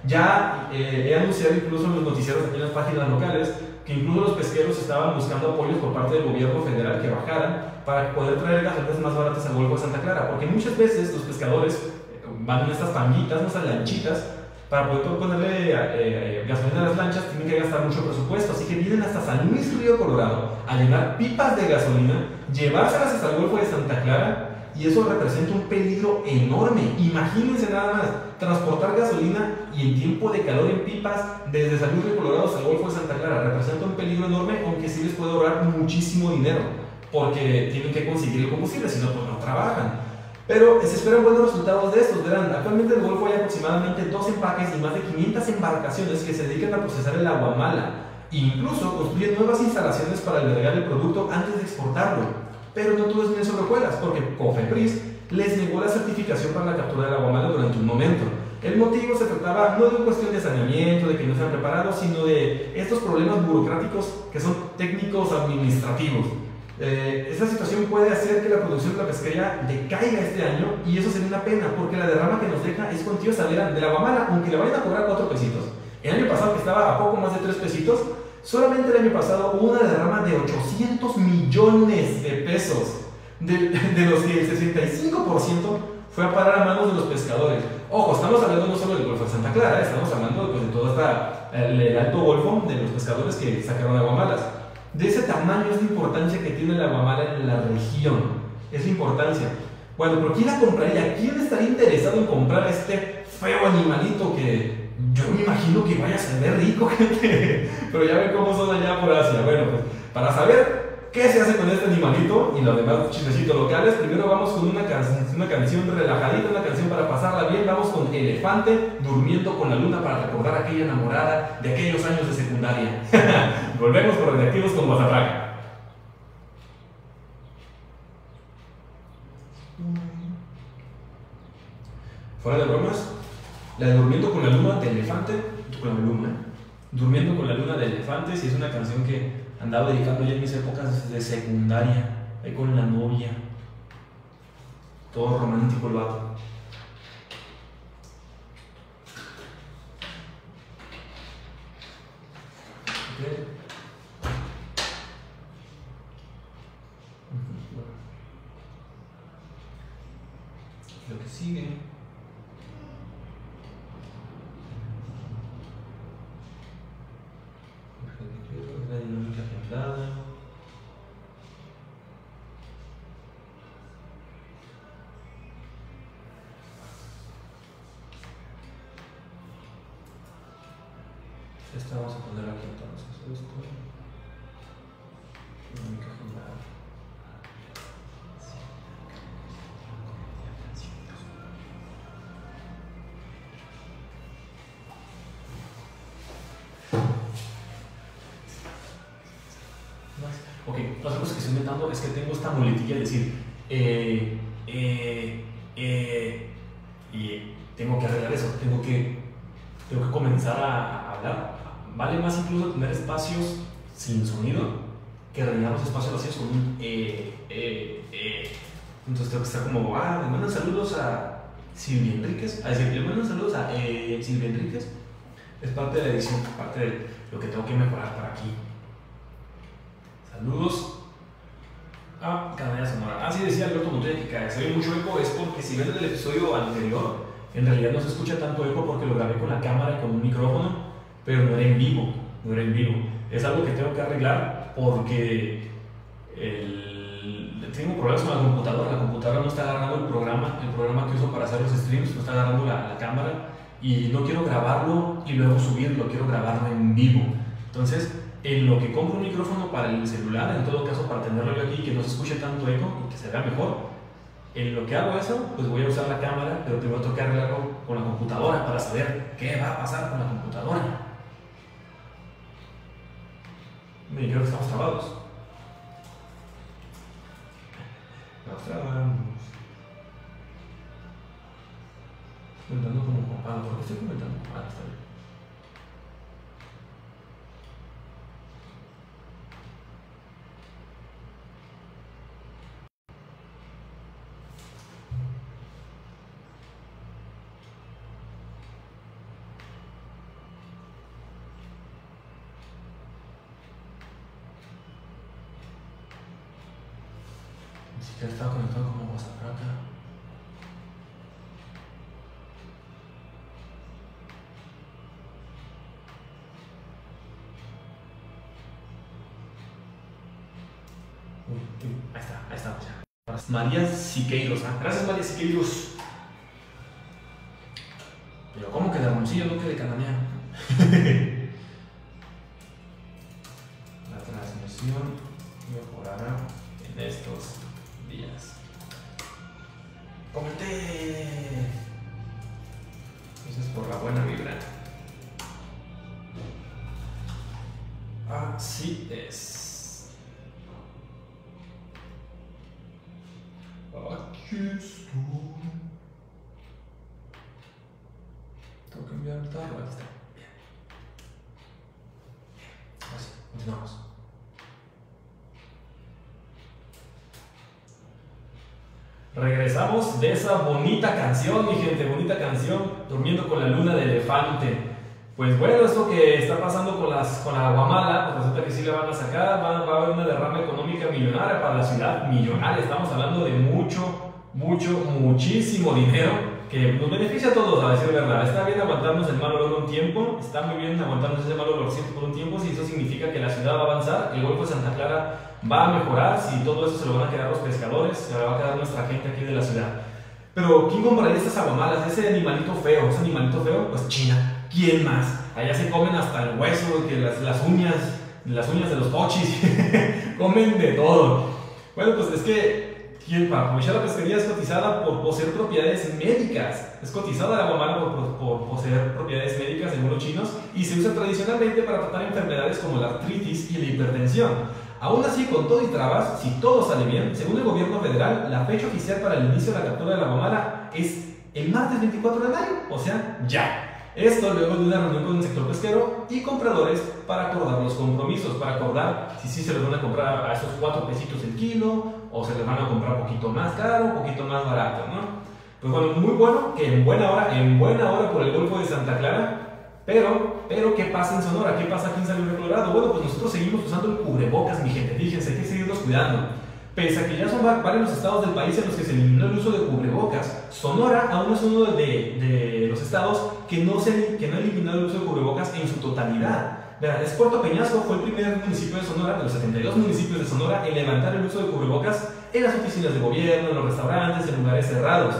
Ya eh, he anunciado incluso en los noticieros aquí en las páginas locales que incluso los pesqueros estaban buscando apoyos por parte del gobierno federal que bajaran para poder traer gasolinas más baratas al Golfo de Santa Clara, porque muchas veces los pescadores van en estas panguitas, estas lanchitas, para poder ponerle eh, gasolina a las lanchas tienen que gastar mucho presupuesto, así que vienen hasta San Luis Río Colorado a llenar pipas de gasolina, llevárselas hasta el Golfo de Santa Clara, y eso representa un peligro enorme. Imagínense nada más, transportar gasolina y en tiempo de calor en pipas desde San Luis Río Colorado hasta el Golfo de Santa Clara representa un peligro enorme, aunque sí les puede ahorrar muchísimo dinero, porque tienen que conseguir el combustible, si no, pues no trabajan. Pero se esperan buenos resultados de estos. Verán, actualmente en el Golfo hay aproximadamente dos empaques y más de quinientas embarcaciones que se dedican a procesar el aguamala e incluso construyen nuevas instalaciones para albergar el producto antes de exportarlo. Pero no todo es miel sobre hojuelas, porque COFEPRIS les negó la certificación para la captura del aguamala durante un momento. El motivo se trataba no de una cuestión de saneamiento, de que no sean preparados, sino de estos problemas burocráticos que son técnicos administrativos. Eh, esta situación puede hacer que la producción de la pesquería decaiga este año y eso sería una pena porque la derrama que nos deja es cuantiosa. Verán, de la aguamala, aunque le vayan a cobrar cuatro pesitos, el año pasado que estaba a poco más de tres pesitos, solamente el año pasado hubo una derrama de ochocientos millones de pesos, de, de los que el sesenta y cinco por ciento fue a parar a manos de los pescadores. Ojo, estamos hablando no solo del Golfo de Santa Clara, estamos hablando pues, de todo esta, el, el alto golfo de los pescadores que sacaron aguamalas. De ese tamaño es la importancia que tiene la aguamala en la región, es la importancia. Bueno, pero ¿quién la compraría? ¿Quién estaría interesado en comprar este feo animalito que yo me imagino que vaya a ser rico, gente? Pero ya ven cómo son allá por Asia. Bueno, pues para saber qué se hace con este animalito y los demás chismecitos locales, primero vamos con una, can una canción relajadita, una canción para pasarla bien. Vamos con Elefante, Durmiendo con la Luna, para recordar a aquella enamorada de aquellos años de secundaria. Volvemos por Radioactivos con Guasapraga. Fuera de bromas, la de Durmiendo con la Luna de Elefante, con la Luna, Durmiendo con la Luna de Elefantes, y es una canción que andaba dedicando ya en mis épocas de secundaria, ahí con la novia, todo romántico el vato. Okay. Lo que sigue. La dinámica templada. Esta vamos a poner aquí entonces esto. Dinámica templada. Ok, otra cosa que estoy inventando es que tengo esta muletilla de decir, eh, eh, eh, y tengo que arreglar eso, tengo que, tengo que comenzar a hablar. Vale más incluso tener espacios sin sonido que rellenar los espacios vacíos con un eh, eh, eh. Entonces tengo que estar como, ah, le mandan saludos a Silvia Enríquez, a decir, le mandan saludos a eh, Silvia Enríquez. Es parte de la edición, parte de lo que tengo que mejorar para aquí. Saludos a Canadá Sonora. Ah, sí, decía Alberto Montoya que se oye mucho eco, es porque si ven en el episodio anterior, en realidad no se escucha tanto eco porque lo grabé con la cámara y con un micrófono, pero no era en vivo, no era en vivo. Es algo que tengo que arreglar porque el, tengo problemas con la computadora. La computadora no está agarrando el programa, el programa que uso para hacer los streams, no está agarrando la, la cámara y no quiero grabarlo y luego subirlo, quiero grabarlo en vivo. Entonces, en lo que compro un micrófono para el celular, en todo caso para tenerlo yo aquí, que no se escuche tanto eco y que se vea mejor, en lo que hago eso, pues voy a usar la cámara, pero primero tengo que arreglarlo con la computadora para saber qué va a pasar con la computadora. Me dijeron que estamos trabados. Nos trabamos. Comentando como compadre. ¿Por qué estoy comentando? Ah, está bien. Ni siquiera estaba conectado como WhatsApp acá. Uy, uy, ahí está, ahí estamos ya. María Siqueiros, ¿ah? Gracias María Siqueiros. Pero ¿cómo que de Hermosillo no que de Cananea? La transmisión mejorará en estos días. ¡Comenté! Eso es por la buena vibra. Así es. Aquí estoy. Tengo que enviar el tablo. Aquí está. Bien. Bien. Así, continuamos. Regresamos de esa bonita canción, mi gente, bonita canción, Durmiendo con la luna de elefante. Pues bueno, esto que está pasando con, las, con la Guamala, pues resulta que sí le van a sacar, va, va a haber una derrama económica millonaria para la ciudad, millonaria, estamos hablando de mucho, mucho, muchísimo dinero que nos beneficia a todos, a decir verdad. Está bien aguantarnos el mal olor un tiempo, está muy bien aguantarnos ese mal olorcito por un tiempo, si eso significa que la ciudad va a avanzar, el Golfo de Santa Clara va a mejorar, si todo eso se lo van a quedar los pescadores, se lo va a quedar nuestra gente aquí de la ciudad. Pero ¿quién compraría estas aguamalas? Ese animalito feo, ese animalito feo, pues China. ¿Quién más? Allá se comen hasta el hueso, que las, las uñas, las uñas de los pochis, comen de todo. Bueno, pues es que ¿quién, para aprovechar la pesquería es cotizada por poseer propiedades médicas. Es cotizada la guamala por, por, por poseer propiedades médicas según los chinos y se usa tradicionalmente para tratar enfermedades como la artritis y la hipertensión. Aún así, con todo y trabas, si todo sale bien, según el gobierno federal, la fecha oficial para el inicio de la captura de la guamala es el martes veinticuatro de mayo, o sea, ya. Esto luego de una reunión con el sector pesquero y compradores para acordar los compromisos, para acordar si sí se les van a comprar a esos cuatro pesitos el kilo o se les van a comprar un poquito más caro, un poquito más barato, ¿no? Pues bueno, muy bueno que en buena hora, en buena hora por el Golfo de Santa Clara. Pero, pero, ¿qué pasa en Sonora? ¿Qué pasa aquí en San Luis Río Colorado? Bueno, pues nosotros seguimos usando el cubrebocas, mi gente. Fíjense, hay que seguirnos cuidando. Pese a que ya son varios los estados del país en los que se eliminó el uso de cubrebocas, Sonora aún es uno de, de los estados que no, se, que no ha eliminado el uso de cubrebocas en su totalidad. Verán, es Puerto Peñasco fue el primer municipio de Sonora, de los setenta y dos municipios de Sonora, en levantar el uso de cubrebocas en las oficinas de gobierno, en los restaurantes, en lugares cerrados.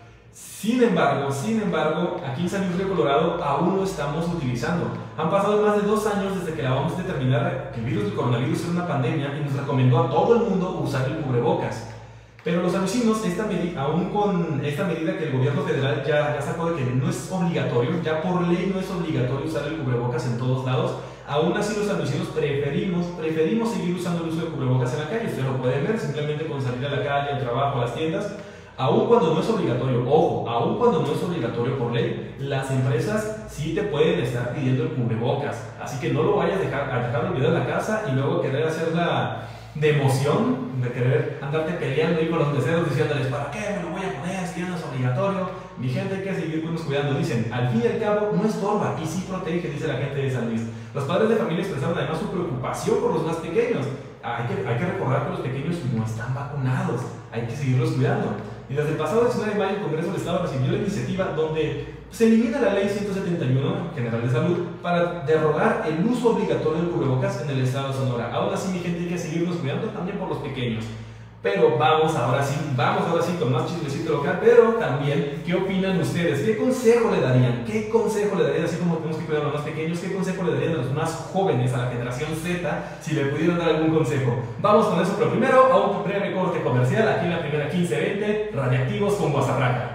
Sin embargo, sin embargo, aquí en San Luis Río Colorado aún lo estamos utilizando. Han pasado más de dos años desde que la O M S determinara que el virus del coronavirus era una pandemia y nos recomendó a todo el mundo usar el cubrebocas. Pero los alucinos, esta medida, aún con esta medida que el gobierno federal ya, ya sacó de que no es obligatorio, ya por ley no es obligatorio usar el cubrebocas en todos lados, aún así los alucinos preferimos, preferimos seguir usando el uso de cubrebocas en la calle. Ustedes lo pueden ver simplemente con salir a la calle, al trabajo, a las tiendas. Aún cuando no es obligatorio, ojo, aún cuando no es obligatorio por ley, las empresas sí te pueden estar pidiendo el cubrebocas. Así que no lo vayas a dejar, a dejar olvidado en la casa y luego querer hacer la de emoción, de querer andarte peleando ahí con los meseros diciéndoles, ¿para qué me lo voy a poner si no es obligatorio? Mi gente, hay que seguirnos cuidando. Dicen, al fin y al cabo, no estorba y sí protege, dice la gente de San Luis. Los padres de familia expresaron además su preocupación por los más pequeños. Hay que, hay que recordar que los pequeños no están vacunados, hay que seguirlos cuidando. Y desde el pasado diecinueve de mayo el Congreso del Estado recibió la iniciativa donde se elimina la Ley ciento setenta y uno General de Salud para derrogar el uso obligatorio del cubrebocas en el Estado de Sonora. Aún así, mi gente, hay que seguirnos cuidando también por los pequeños. Pero vamos ahora sí, vamos ahora sí con más chismecito local, pero también, ¿qué opinan ustedes? ¿Qué consejo le darían? ¿Qué consejo le darían, así como tenemos que cuidar a los más pequeños, qué consejo le darían a los más jóvenes, a la generación Z, si le pudieran dar algún consejo? Vamos con eso, pero primero a un breve corte comercial, aquí en la primera quince veinte, Radiactivos con Guasapraca.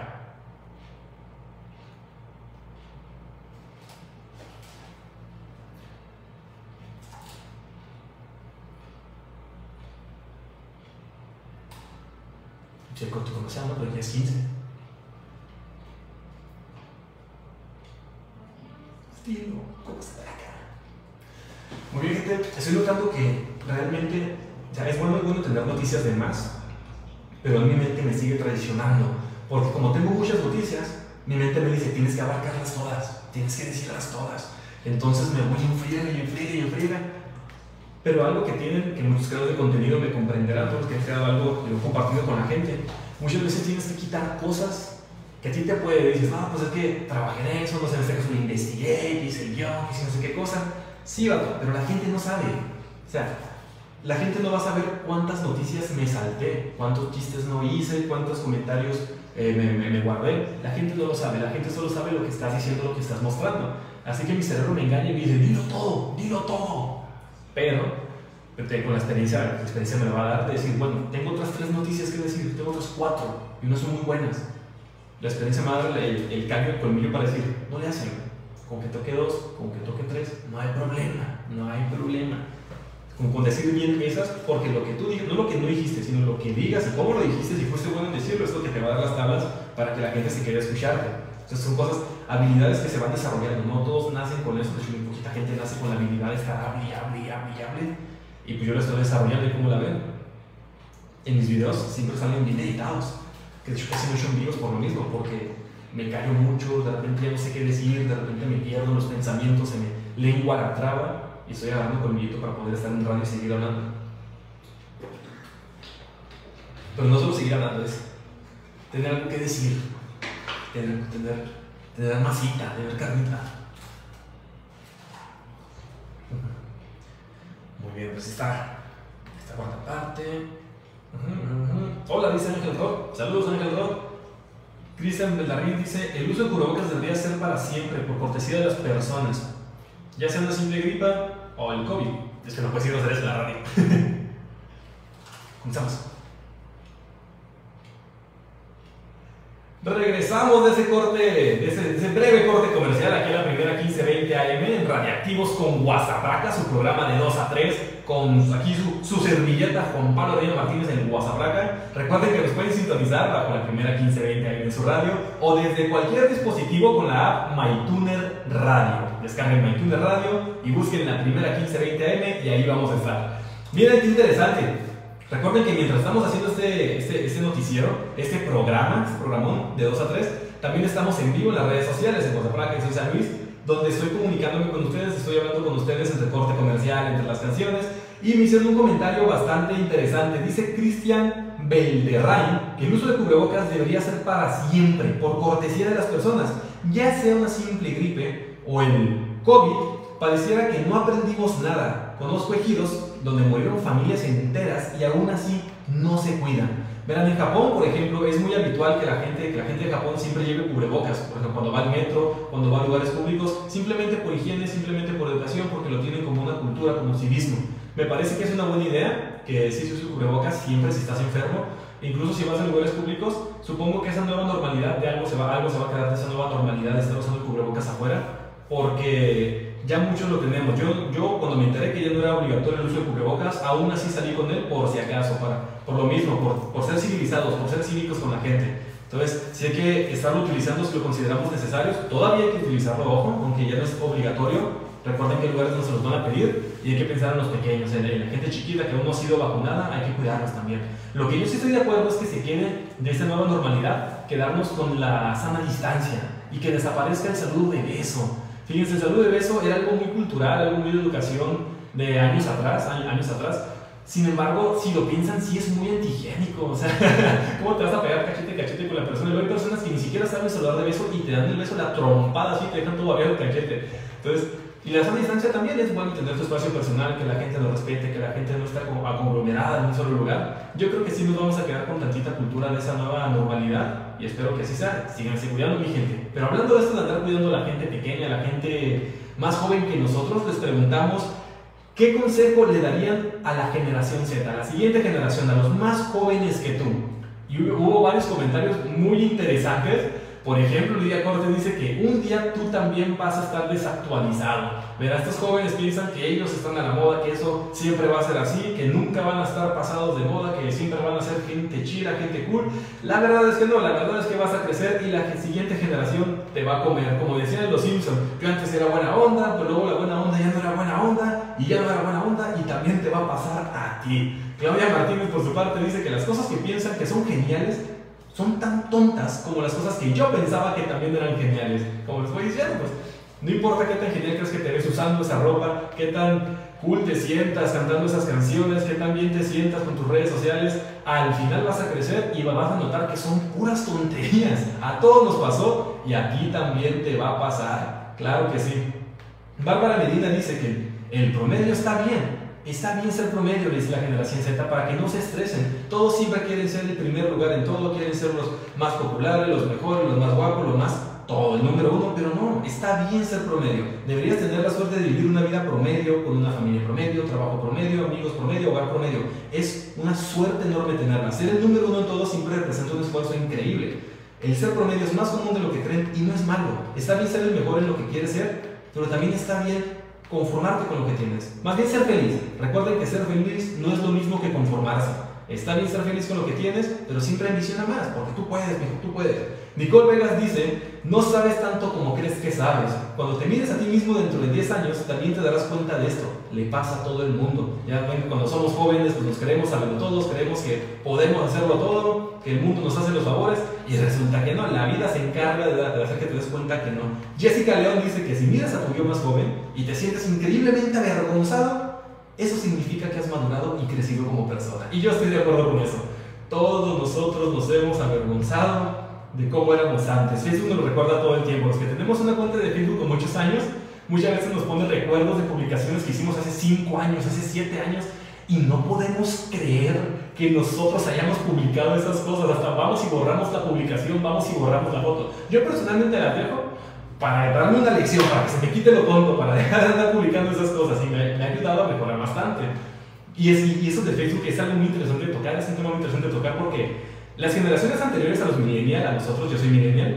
El corte comercial, ¿no? Pero ya es quince. Estilo, ¿cómo está acá? Muy bien, gente. Estoy notando que realmente, o sea, es bueno, es bueno tener noticias de más, pero en mi mente me sigue traicionando, porque como tengo muchas noticias, mi mente me dice, tienes que abarcarlas todas, tienes que decirlas todas. Entonces me voy en friega y en friega y en friega. Pero algo que tienen, que muchos creadores de contenido me comprenderán, todos los que han creado algo y lo he compartido con la gente, muchas veces tienes que quitar cosas que a ti te puede decir, no, pues es que trabajé en eso, no sé, en este caso lo investigué, hice el guión, hice no sé qué cosa. Sí, vato, pero la gente no sabe. O sea, la gente no va a saber cuántas noticias me salté, cuántos chistes no hice, cuántos comentarios eh, me, me, me guardé. La gente no lo sabe, la gente solo sabe lo que estás diciendo, lo que estás mostrando. Así que mi cerebro me engaña y me dice, dilo todo, dilo todo. Pero con la experiencia, la experiencia me lo va a dar de decir, bueno, tengo otras tres noticias que decir, tengo otras cuatro y unas son muy buenas. La experiencia me va a dar el, el cambio, el colmillo para decir, no le hacen, con que toque dos, con que toque tres, no hay problema, no hay problema. Con, con decir bien esas, porque lo que tú digas, no lo que no dijiste, sino lo que digas y cómo lo dijiste, si fuiste bueno en decirlo, es lo que te va a dar las tablas para que la gente se quede a escucharte. Entonces son cosas, habilidades que se van desarrollando, no todos nacen con eso, de hecho muy poquita gente nace con la habilidad de estar hable y hable y hable y hable, y pues yo la estoy desarrollando. ¿Y cómo la ven? En mis videos siempre salen bien editados, que de hecho casi no he hecho en vivos por lo mismo, porque me callo mucho, de repente ya no sé qué decir, de repente me pierdo los pensamientos, se me lengua la traba, y estoy agarrando colmillito para poder estar en radio y seguir hablando. Pero no solo seguir hablando, es tener algo que decir, tener, tener, tener masita, tener carnita. Muy bien, pues está esta cuarta parte. Uh-huh, uh-huh. Hola, dice Ángel Rock. Saludos, Ángel Rock. Cristian Beldarín dice, el uso de cubrebocas debería ser para siempre, por cortesía de las personas, ya sea una simple gripa o el COVID. Es que no puedes ir a hacer eso en la radio. Comenzamos. Regresamos de ese corte, de ese, de ese breve corte comercial aquí en la primera quince veinte A M en Radiactivos con Guasapraca, su programa de dos a tres, con aquí su, su servilleta Juan Pablo Reina Martínez en Guasapraca. Recuerden que nos pueden sintonizar bajo la primera quince veinte A M en su radio o desde cualquier dispositivo con la app MyTuner Radio. Descarguen MyTuner Radio y busquen la primera quince veinte A M y ahí vamos a estar. Miren qué interesante. Recuerden que mientras estamos haciendo este, este, este noticiero, este programa, este programón de dos a tres, también estamos en vivo en las redes sociales, en Guasapraca, en San Luis, donde estoy comunicándome con ustedes, estoy hablando con ustedes entre corte comercial, entre las canciones, y me hicieron un comentario bastante interesante. Dice Cristian Belderrain que el uso de cubrebocas debería ser para siempre, por cortesía de las personas, ya sea una simple gripe o el COVID. Pareciera que no aprendimos nada. Conozco ejidos donde murieron familias enteras y aún así no se cuidan. Verán, en Japón, por ejemplo, es muy habitual que la gente, que la gente de Japón siempre lleve cubrebocas, por ejemplo, cuando va al metro, cuando va a lugares públicos, simplemente por higiene, simplemente por educación, porque lo tienen como una cultura, como civismo. Me parece que es una buena idea que si se usa cubrebocas siempre si estás enfermo, incluso si vas a lugares públicos, supongo que esa nueva normalidad de algo se va, algo se va a quedar de esa nueva normalidad de estar usando el cubrebocas afuera, porque ya muchos lo tenemos. Yo, yo cuando me enteré que ya no era obligatorio el uso de cubrebocas, aún así salí con él por si acaso, para, por lo mismo, por, por ser civilizados, por ser cívicos con la gente. Entonces, sí hay que estarlo utilizando si lo consideramos necesario. Todavía hay que utilizarlo, ojo, aunque ya no es obligatorio. Recuerden que hay lugares donde se los van a pedir y hay que pensar en los pequeños, en la gente chiquita que aún no ha sido vacunada, hay que cuidarlos también. Lo que yo sí estoy de acuerdo es que se quede de esta nueva normalidad, quedarnos con la sana distancia y que desaparezca el saludo de beso. Fíjense, el saludo de beso era algo muy cultural, algo muy de educación de años atrás, años atrás. Sin embargo, si lo piensan, sí es muy antihigiénico. O sea, ¿cómo te vas a pegar cachete cachete con la persona? Y luego hay personas que ni siquiera saben saludar de beso y te dan el beso, la trompada así, te dejan todo abierto el cachete. Entonces, y la sana distancia también es bueno tener tu espacio personal, que la gente lo respete, que la gente no está como conglomerada en un solo lugar. Yo creo que sí nos vamos a quedar con tantita cultura de esa nueva normalidad y espero que así sea. Síganse cuidando, mi gente. Pero hablando de esto de andar cuidando a la gente pequeña, a la gente más joven que nosotros, les preguntamos ¿qué consejo le darían a la generación Z, a la siguiente generación, a los más jóvenes que tú? Y hubo varios comentarios muy interesantes. Por ejemplo, Lidia Corte dice que un día tú también vas a estar desactualizado. Verá, estos jóvenes piensan que ellos están a la moda, que eso siempre va a ser así, que nunca van a estar pasados de moda, que siempre van a ser gente chida, gente cool. La verdad es que no, la verdad es que vas a crecer y la siguiente generación te va a comer. Como decían Los Simpsons, que antes era buena onda, pero luego la buena onda ya no era buena onda, y ya no era buena onda, y también te va a pasar a ti. Claudia Martínez, por su parte, dice que las cosas que piensan que son geniales son tan tontas como las cosas que yo pensaba que también eran geniales. Como les voy diciendo, pues no importa qué tan genial crees que te ves usando esa ropa, qué tan cool te sientas cantando esas canciones, qué tan bien te sientas con tus redes sociales, al final vas a crecer y vas a notar que son puras tonterías. A todos nos pasó y a ti también te va a pasar, claro que sí. Bárbara Medina dice que el promedio está bien. Está bien ser promedio, le dice la generación Z, para que no se estresen. Todos siempre quieren ser el primer lugar en todo, quieren ser los más populares, los mejores, los más guapos, los más todo, el número uno, pero no, está bien ser promedio. Deberías tener la suerte de vivir una vida promedio, con una familia promedio, trabajo promedio, amigos promedio, hogar promedio. Es una suerte enorme tenerla. Ser el número uno en todo siempre representa un esfuerzo increíble. El ser promedio es más común de lo que creen y no es malo. Está bien ser el mejor en lo que quieres ser, pero también está bien conformarte con lo que tienes. Más bien ser feliz. Recuerden que ser feliz no es lo mismo que conformarse. Está bien ser feliz con lo que tienes, pero siempre ambiciona más, porque tú puedes, mijo, tú puedes. Nicole Vegas dice, no sabes tanto como crees que sabes. Cuando te mires a ti mismo dentro de diez años, también te darás cuenta de esto. Le pasa a todo el mundo. Ya ven, cuando somos jóvenes, pues nos creemos saberlo todos, creemos que podemos hacerlo todo, que el mundo nos hace los favores, y resulta que no, la vida se encarga de, de hacer que te des cuenta que no. Jessica León dice que si miras a tu yo más joven y te sientes increíblemente avergonzado, eso significa que has madurado y crecido como persona. Y yo estoy de acuerdo con eso. Todos nosotros nos hemos avergonzado de cómo éramos antes. Facebook nos lo recuerda todo el tiempo. Los que tenemos una cuenta de Facebook con muchos años, muchas veces nos pone recuerdos de publicaciones que hicimos hace cinco años, hace siete años, y no podemos creer que nosotros hayamos publicado esas cosas. Hasta vamos y borramos la publicación, vamos y borramos la foto. Yo personalmente la dejo para darme una lección, para que se me quite lo tonto, para dejar de andar publicando esas cosas, y me, me ha ayudado a mejorar bastante. Y, es, y eso de Facebook es algo muy interesante de tocar, es un tema muy interesante de tocar porque las generaciones anteriores a los millennials, a nosotros, yo soy millennial,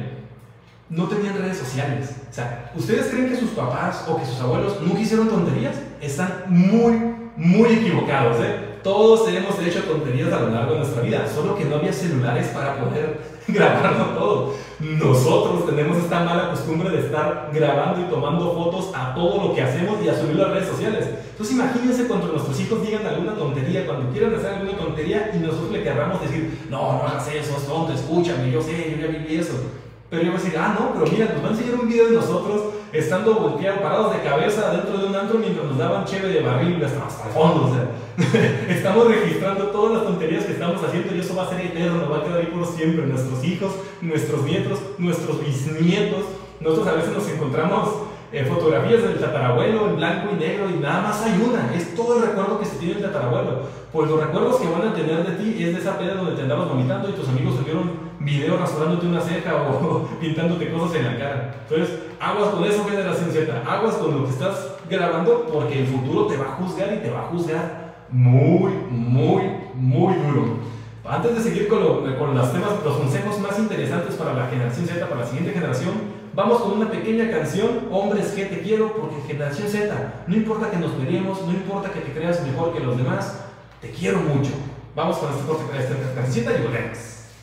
no tenían redes sociales. O sea, ¿ustedes creen que sus papás o que sus abuelos nunca hicieron tonterías? Están muy, muy equivocados, ¿eh? Todos hemos hecho tonterías a lo largo de nuestra vida, solo que no había celulares para poder grabarlo todo. Nosotros tenemos esta mala costumbre de estar grabando y tomando fotos a todo lo que hacemos y a subirlo a las redes sociales. Entonces imagínense cuando nuestros hijos digan alguna tontería, cuando quieran hacer alguna tontería y nosotros le querramos decir, no, no hagas eso, es tonto, escúchame, yo sé, yo ya viví eso. Pero yo voy a decir, ah, no, pero mira, nos van a enseñar un video de nosotros estando volteados, parados de cabeza dentro de un antro mientras nos daban cheve de barril hasta, hasta el fondo. O sea, estamos registrando todas las tonterías que estamos haciendo y eso va a ser eterno, va a quedar ahí por siempre. Nuestros hijos, nuestros nietos, nuestros bisnietos. Nosotros a veces nos encontramos eh, fotografías del tatarabuelo en blanco y negro y nada más hay una. Es todo el recuerdo que se tiene del tatarabuelo. Pues los recuerdos que van a tener de ti es de esa peda donde te andabas vomitando y tus amigos subieron video rasurándote una ceja o pintándote cosas en la cara. Entonces, aguas con eso, generación Z, aguas con lo que estás grabando porque el futuro te va a juzgar y te va a juzgar muy, muy, muy duro. Antes de seguir con, lo, con los temas, los consejos más interesantes para la generación Z, para la siguiente generación, vamos con una pequeña canción, Hombres que te quiero, porque generación Z, no importa que nos peleemos, no importa que te creas mejor que los demás, te quiero mucho. Vamos con esta, esta, esta cancioncita y volvemos.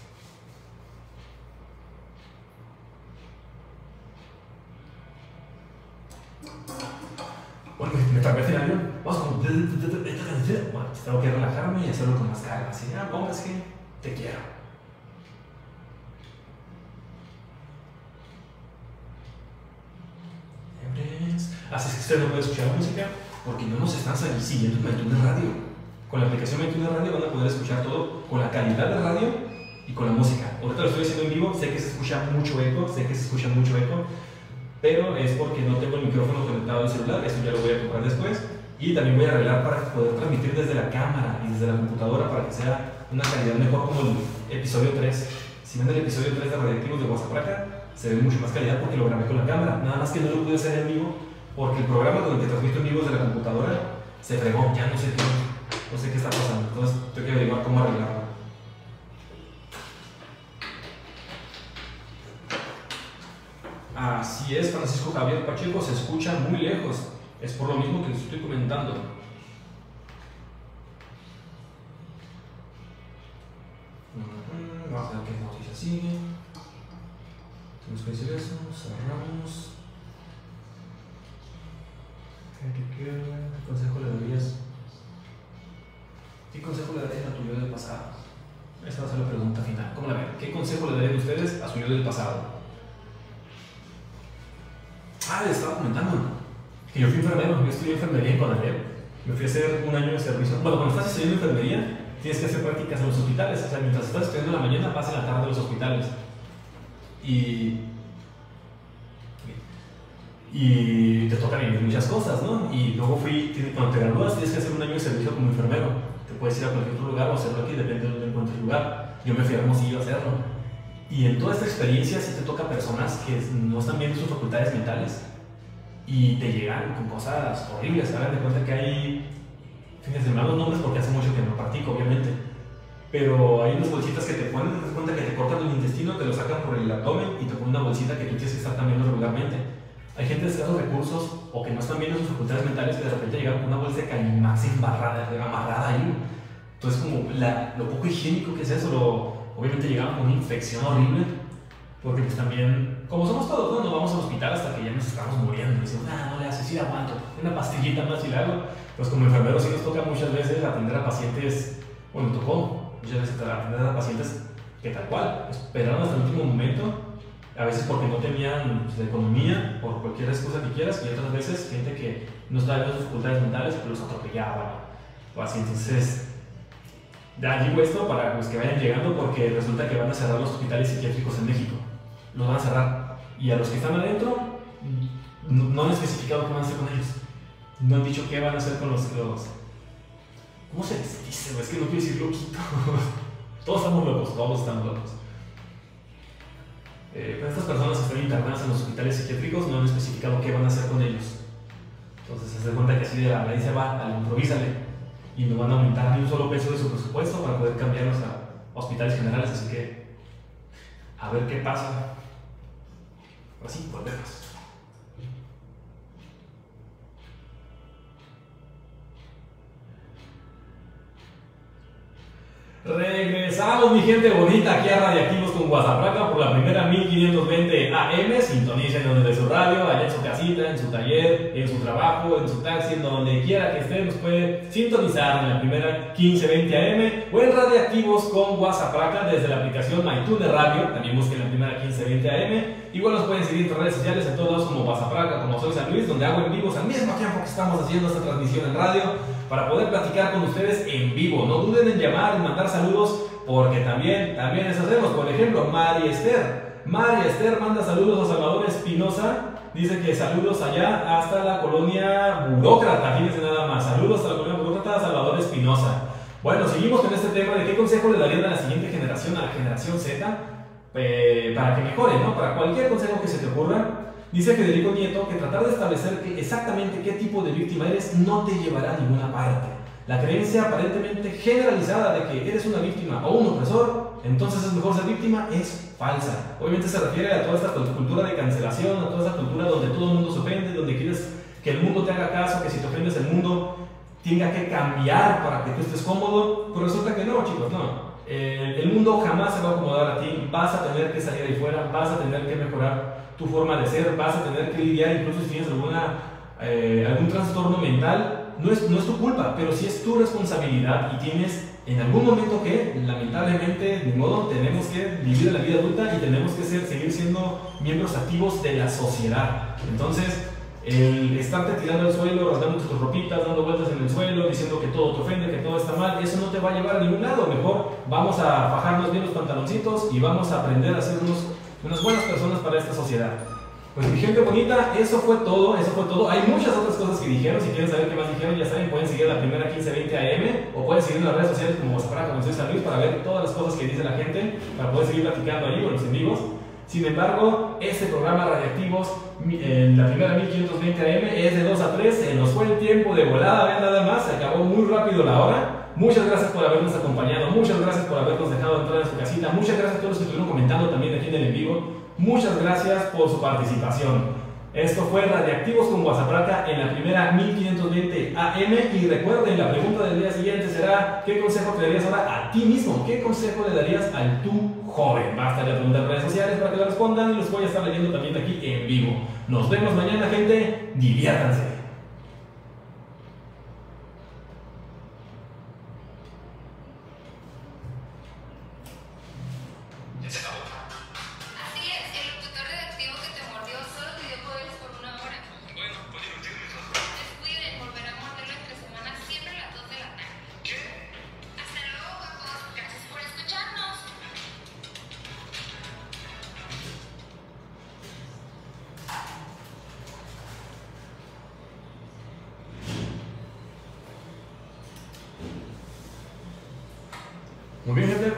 Bueno, me trabé el final. Vamos con esta canción. Bueno, tengo que relajarme y hacerlo con más calma. Así, ah, hombres que te quiero. Así es que usted no puede escuchar la música porque no nos están siguiendo en MyTuner Radio. Con la aplicación MyTuner Radio van a poder escuchar todo con la calidad de radio y con la música. Ahorita lo estoy haciendo en vivo, sé que se escucha mucho eco, sé que se escucha mucho eco, pero es porque no tengo el micrófono conectado al celular, eso ya lo voy a comprar después. Y también voy a arreglar para poder transmitir desde la cámara y desde la computadora para que sea una calidad mejor como el episodio tres. Si ven el episodio tres de Radiactivos de WhatsApp, se ve mucho más calidad porque lo grabé con la cámara. Nada más que no lo pude hacer en vivo porque el programa con el que transmito en vivo desde la computadora se fregó, ya no sé qué, no sé qué está pasando. Entonces tengo que averiguar cómo arreglarlo. Así es, Francisco Javier Pacheco, se escucha muy lejos. Es por lo mismo que les estoy comentando. Vamos a ver qué noticia sigue. Tenemos que decir eso, cerramos. ¿Qué consejo le darías? ¿Qué consejo le darías a tu yo del pasado? Esa va a ser la pregunta final. ¿Cómo la ven? ¿Qué consejo le darían ustedes a su yo del pasado? Ah, les estaba comentando que yo fui enfermero, yo estudié enfermería en Conalep. Me fui a hacer un año de servicio. Bueno, cuando estás estudiando enfermería, tienes que hacer prácticas en los hospitales. O sea, mientras estás estudiando en la mañana, vas en la tarde a los hospitales. Y, y te tocan vivir muchas cosas, ¿no? Y luego fui, cuando te gradúas, tienes que hacer un año de servicio como enfermero. Te puedes ir a cualquier otro lugar o hacerlo aquí, depende de dónde encuentres el lugar. Yo me fui a Hermosillo a hacerlo. Y en toda esta experiencia sí te toca personas que no están viendo sus facultades mentales y te llegan con cosas horribles. Hagan de cuenta que hay, fíjense, me los nombres porque hace mucho que no practico, obviamente, pero hay unas bolsitas que te ponen, te das cuenta que te cortan el intestino, te lo sacan por el abdomen y te ponen una bolsita que tú tienes que estar cambiando regularmente. Hay gente de escasos recursos o que no están viendo sus facultades mentales que de repente llegan con una bolsa de Calimax embarrada, amarrada ahí. Entonces, como la, lo poco higiénico que es eso, lo, obviamente llegaban con una infección horrible, porque pues también, como somos todos, ¿no? Nos vamos al hospital hasta que ya nos estamos muriendo y decimos, ah, no le haces, sí aguanto, una pastillita más y la hago. Pues como enfermeros sí nos toca muchas veces atender a pacientes, bueno, me tocó muchas veces atender a pacientes que tal cual, esperaron hasta el último momento, a veces porque no tenían pues, economía, por cualquier excusa que quieras, y otras veces gente que no estaba viendo sus facultades mentales, pero los atropellaba o así. Entonces, ya digo esto para los que vayan llegando porque resulta que van a cerrar los hospitales psiquiátricos en México. Los van a cerrar. Y a los que están adentro, no, no han especificado qué van a hacer con ellos. No han dicho qué van a hacer con los... los ¿Cómo se les dice? Es que no quiero decir loquitos. Todos estamos locos, todos estamos locos. Eh, pero estas personas que están internadas en los hospitales psiquiátricos no han especificado qué van a hacer con ellos. Entonces se da cuenta que así de la ley se va, al improvísale. Y no van a aumentar ni un solo peso de su presupuesto para poder cambiarlos a hospitales generales, así que a ver qué pasa. Así, volvemos. Regresamos, mi gente bonita, aquí a Radiactivos con Guasapraca por la primera mil quinientos veinte A M. Sintonicen donde su radio, allá en su casita, en su taller, en su trabajo, en su taxi, en donde quiera que esté, nos puede sintonizar en la primera quince veinte A M o en Radiactivos con Guasapraca desde la aplicación MyTuner Radio. También busquen la primera quince veinte A M. Igual nos pueden seguir en redes sociales en todos lados como Guasapraca, como Soy San Luis, donde hago en vivos al mismo tiempo que estamos haciendo esta transmisión en radio para poder platicar con ustedes en vivo. No duden en llamar y mandar saludos porque también, también eso hacemos. Por ejemplo, María Esther. María Esther manda saludos a Salvador Espinosa. Dice que saludos allá hasta la colonia burócrata. Fíjense nada más. Saludos hasta la colonia burócrata, Salvador Espinosa. Bueno, seguimos con este tema de qué consejo le darían a la siguiente generación, a la generación Z, eh, para que mejore, ¿no? Para cualquier consejo que se te ocurra. Dice Federico Nieto que tratar de establecer que exactamente qué tipo de víctima eres no te llevará a ninguna parte. La creencia aparentemente generalizada de que eres una víctima o un opresor, entonces es mejor ser víctima, es falsa. Obviamente se refiere a toda esta cultura de cancelación, a toda esta cultura donde todo el mundo se ofende, donde quieres que el mundo te haga caso, que si te ofendes el mundo tenga que cambiar para que tú estés cómodo. Pero resulta que no, chicos, no. Eh, el mundo jamás se va a acomodar a ti, vas a tener que salir ahí fuera, vas a tener que mejorar tu forma de ser, vas a tener que lidiar, incluso si tienes alguna, eh, algún trastorno mental. No es, no es tu culpa, pero sí es tu responsabilidad y tienes en algún momento que, lamentablemente, de modo, tenemos que vivir la vida adulta y tenemos que ser, seguir siendo miembros activos de la sociedad. Entonces, el estarte tirando al suelo, rasgando tus ropitas, dando vueltas en el suelo, diciendo que todo te ofende, que todo está mal, eso no te va a llevar a ningún lado. Mejor vamos a fajarnos bien los pantaloncitos y vamos a aprender a ser unos, unas buenas personas para esta sociedad. Pues mi gente bonita, eso fue todo, eso fue todo. Hay muchas otras cosas que dijeron. Si quieren saber qué más dijeron, ya saben, pueden seguir la primera quince veinte A M o pueden seguir en las redes sociales como WhatsApp, como soy San Luis, para ver todas las cosas que dice la gente, para poder seguir platicando ahí con los en vivos. Sin embargo, este programa Radiactivos, en la primera mil quinientos veinte A M, es de dos a tres, se nos fue el tiempo de volada, vean nada más, se acabó muy rápido la hora. Muchas gracias por habernos acompañado, muchas gracias por habernos dejado entrar en su casita, muchas gracias a todos los que estuvieron comentando también aquí en el en vivo. Muchas gracias por su participación. Esto fue Radiactivos con Guasapraca en la primera mil quinientos veinte A M. Y recuerden, la pregunta del día siguiente será: ¿qué consejo te darías ahora a ti mismo? ¿Qué consejo le darías al tú joven? Basta de preguntar en redes sociales para que lo respondan y los voy a estar leyendo también aquí en vivo. Nos vemos mañana, gente. Diviértanse. Muy bien, gente.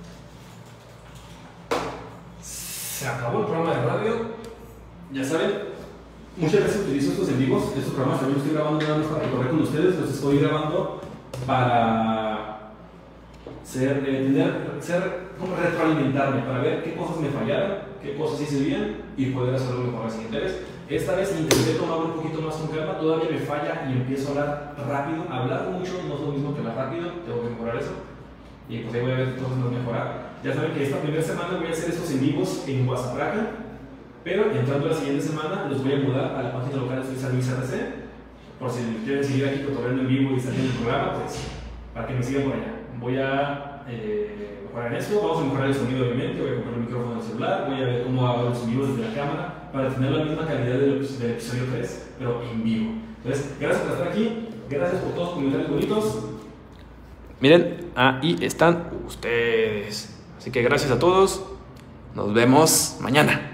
Se acabó el programa de radio. Ya saben, muchas veces utilizo estos en vivos. Estos programas también los estoy grabando nada más para recorrer con ustedes. Los estoy grabando para ser, eh, tener, ser, como retroalimentarme, para ver qué cosas me fallaron, qué cosas hice bien y poder hacerlo mejor la siguiente vez. Esta vez intenté tomarlo un poquito más con calma. Todavía me falla y empiezo a hablar rápido. Hablar mucho no es lo mismo que hablar rápido. Tengo que mejorar eso. Y pues ahí voy a ver cosas más mejorar. Ya saben que esta primera semana voy a hacer estos en vivos en Guasapraca, pero entrando la siguiente semana los voy a mudar a la página local de San Luis R C. Por si quieren seguir aquí cotorreando en vivo y saliendo el programa, pues para que me sigan por allá. Voy a eh, mejorar en esto, vamos a mejorar el sonido obviamente, voy a comprar el micrófono del celular, voy a ver cómo hago los en vivos desde la cámara para tener la misma calidad del, del episodio tres, pero en vivo. Entonces, gracias por estar aquí, gracias por todos los comentarios bonitos. Miren, ahí están ustedes. Así que gracias a todos. Nos vemos mañana.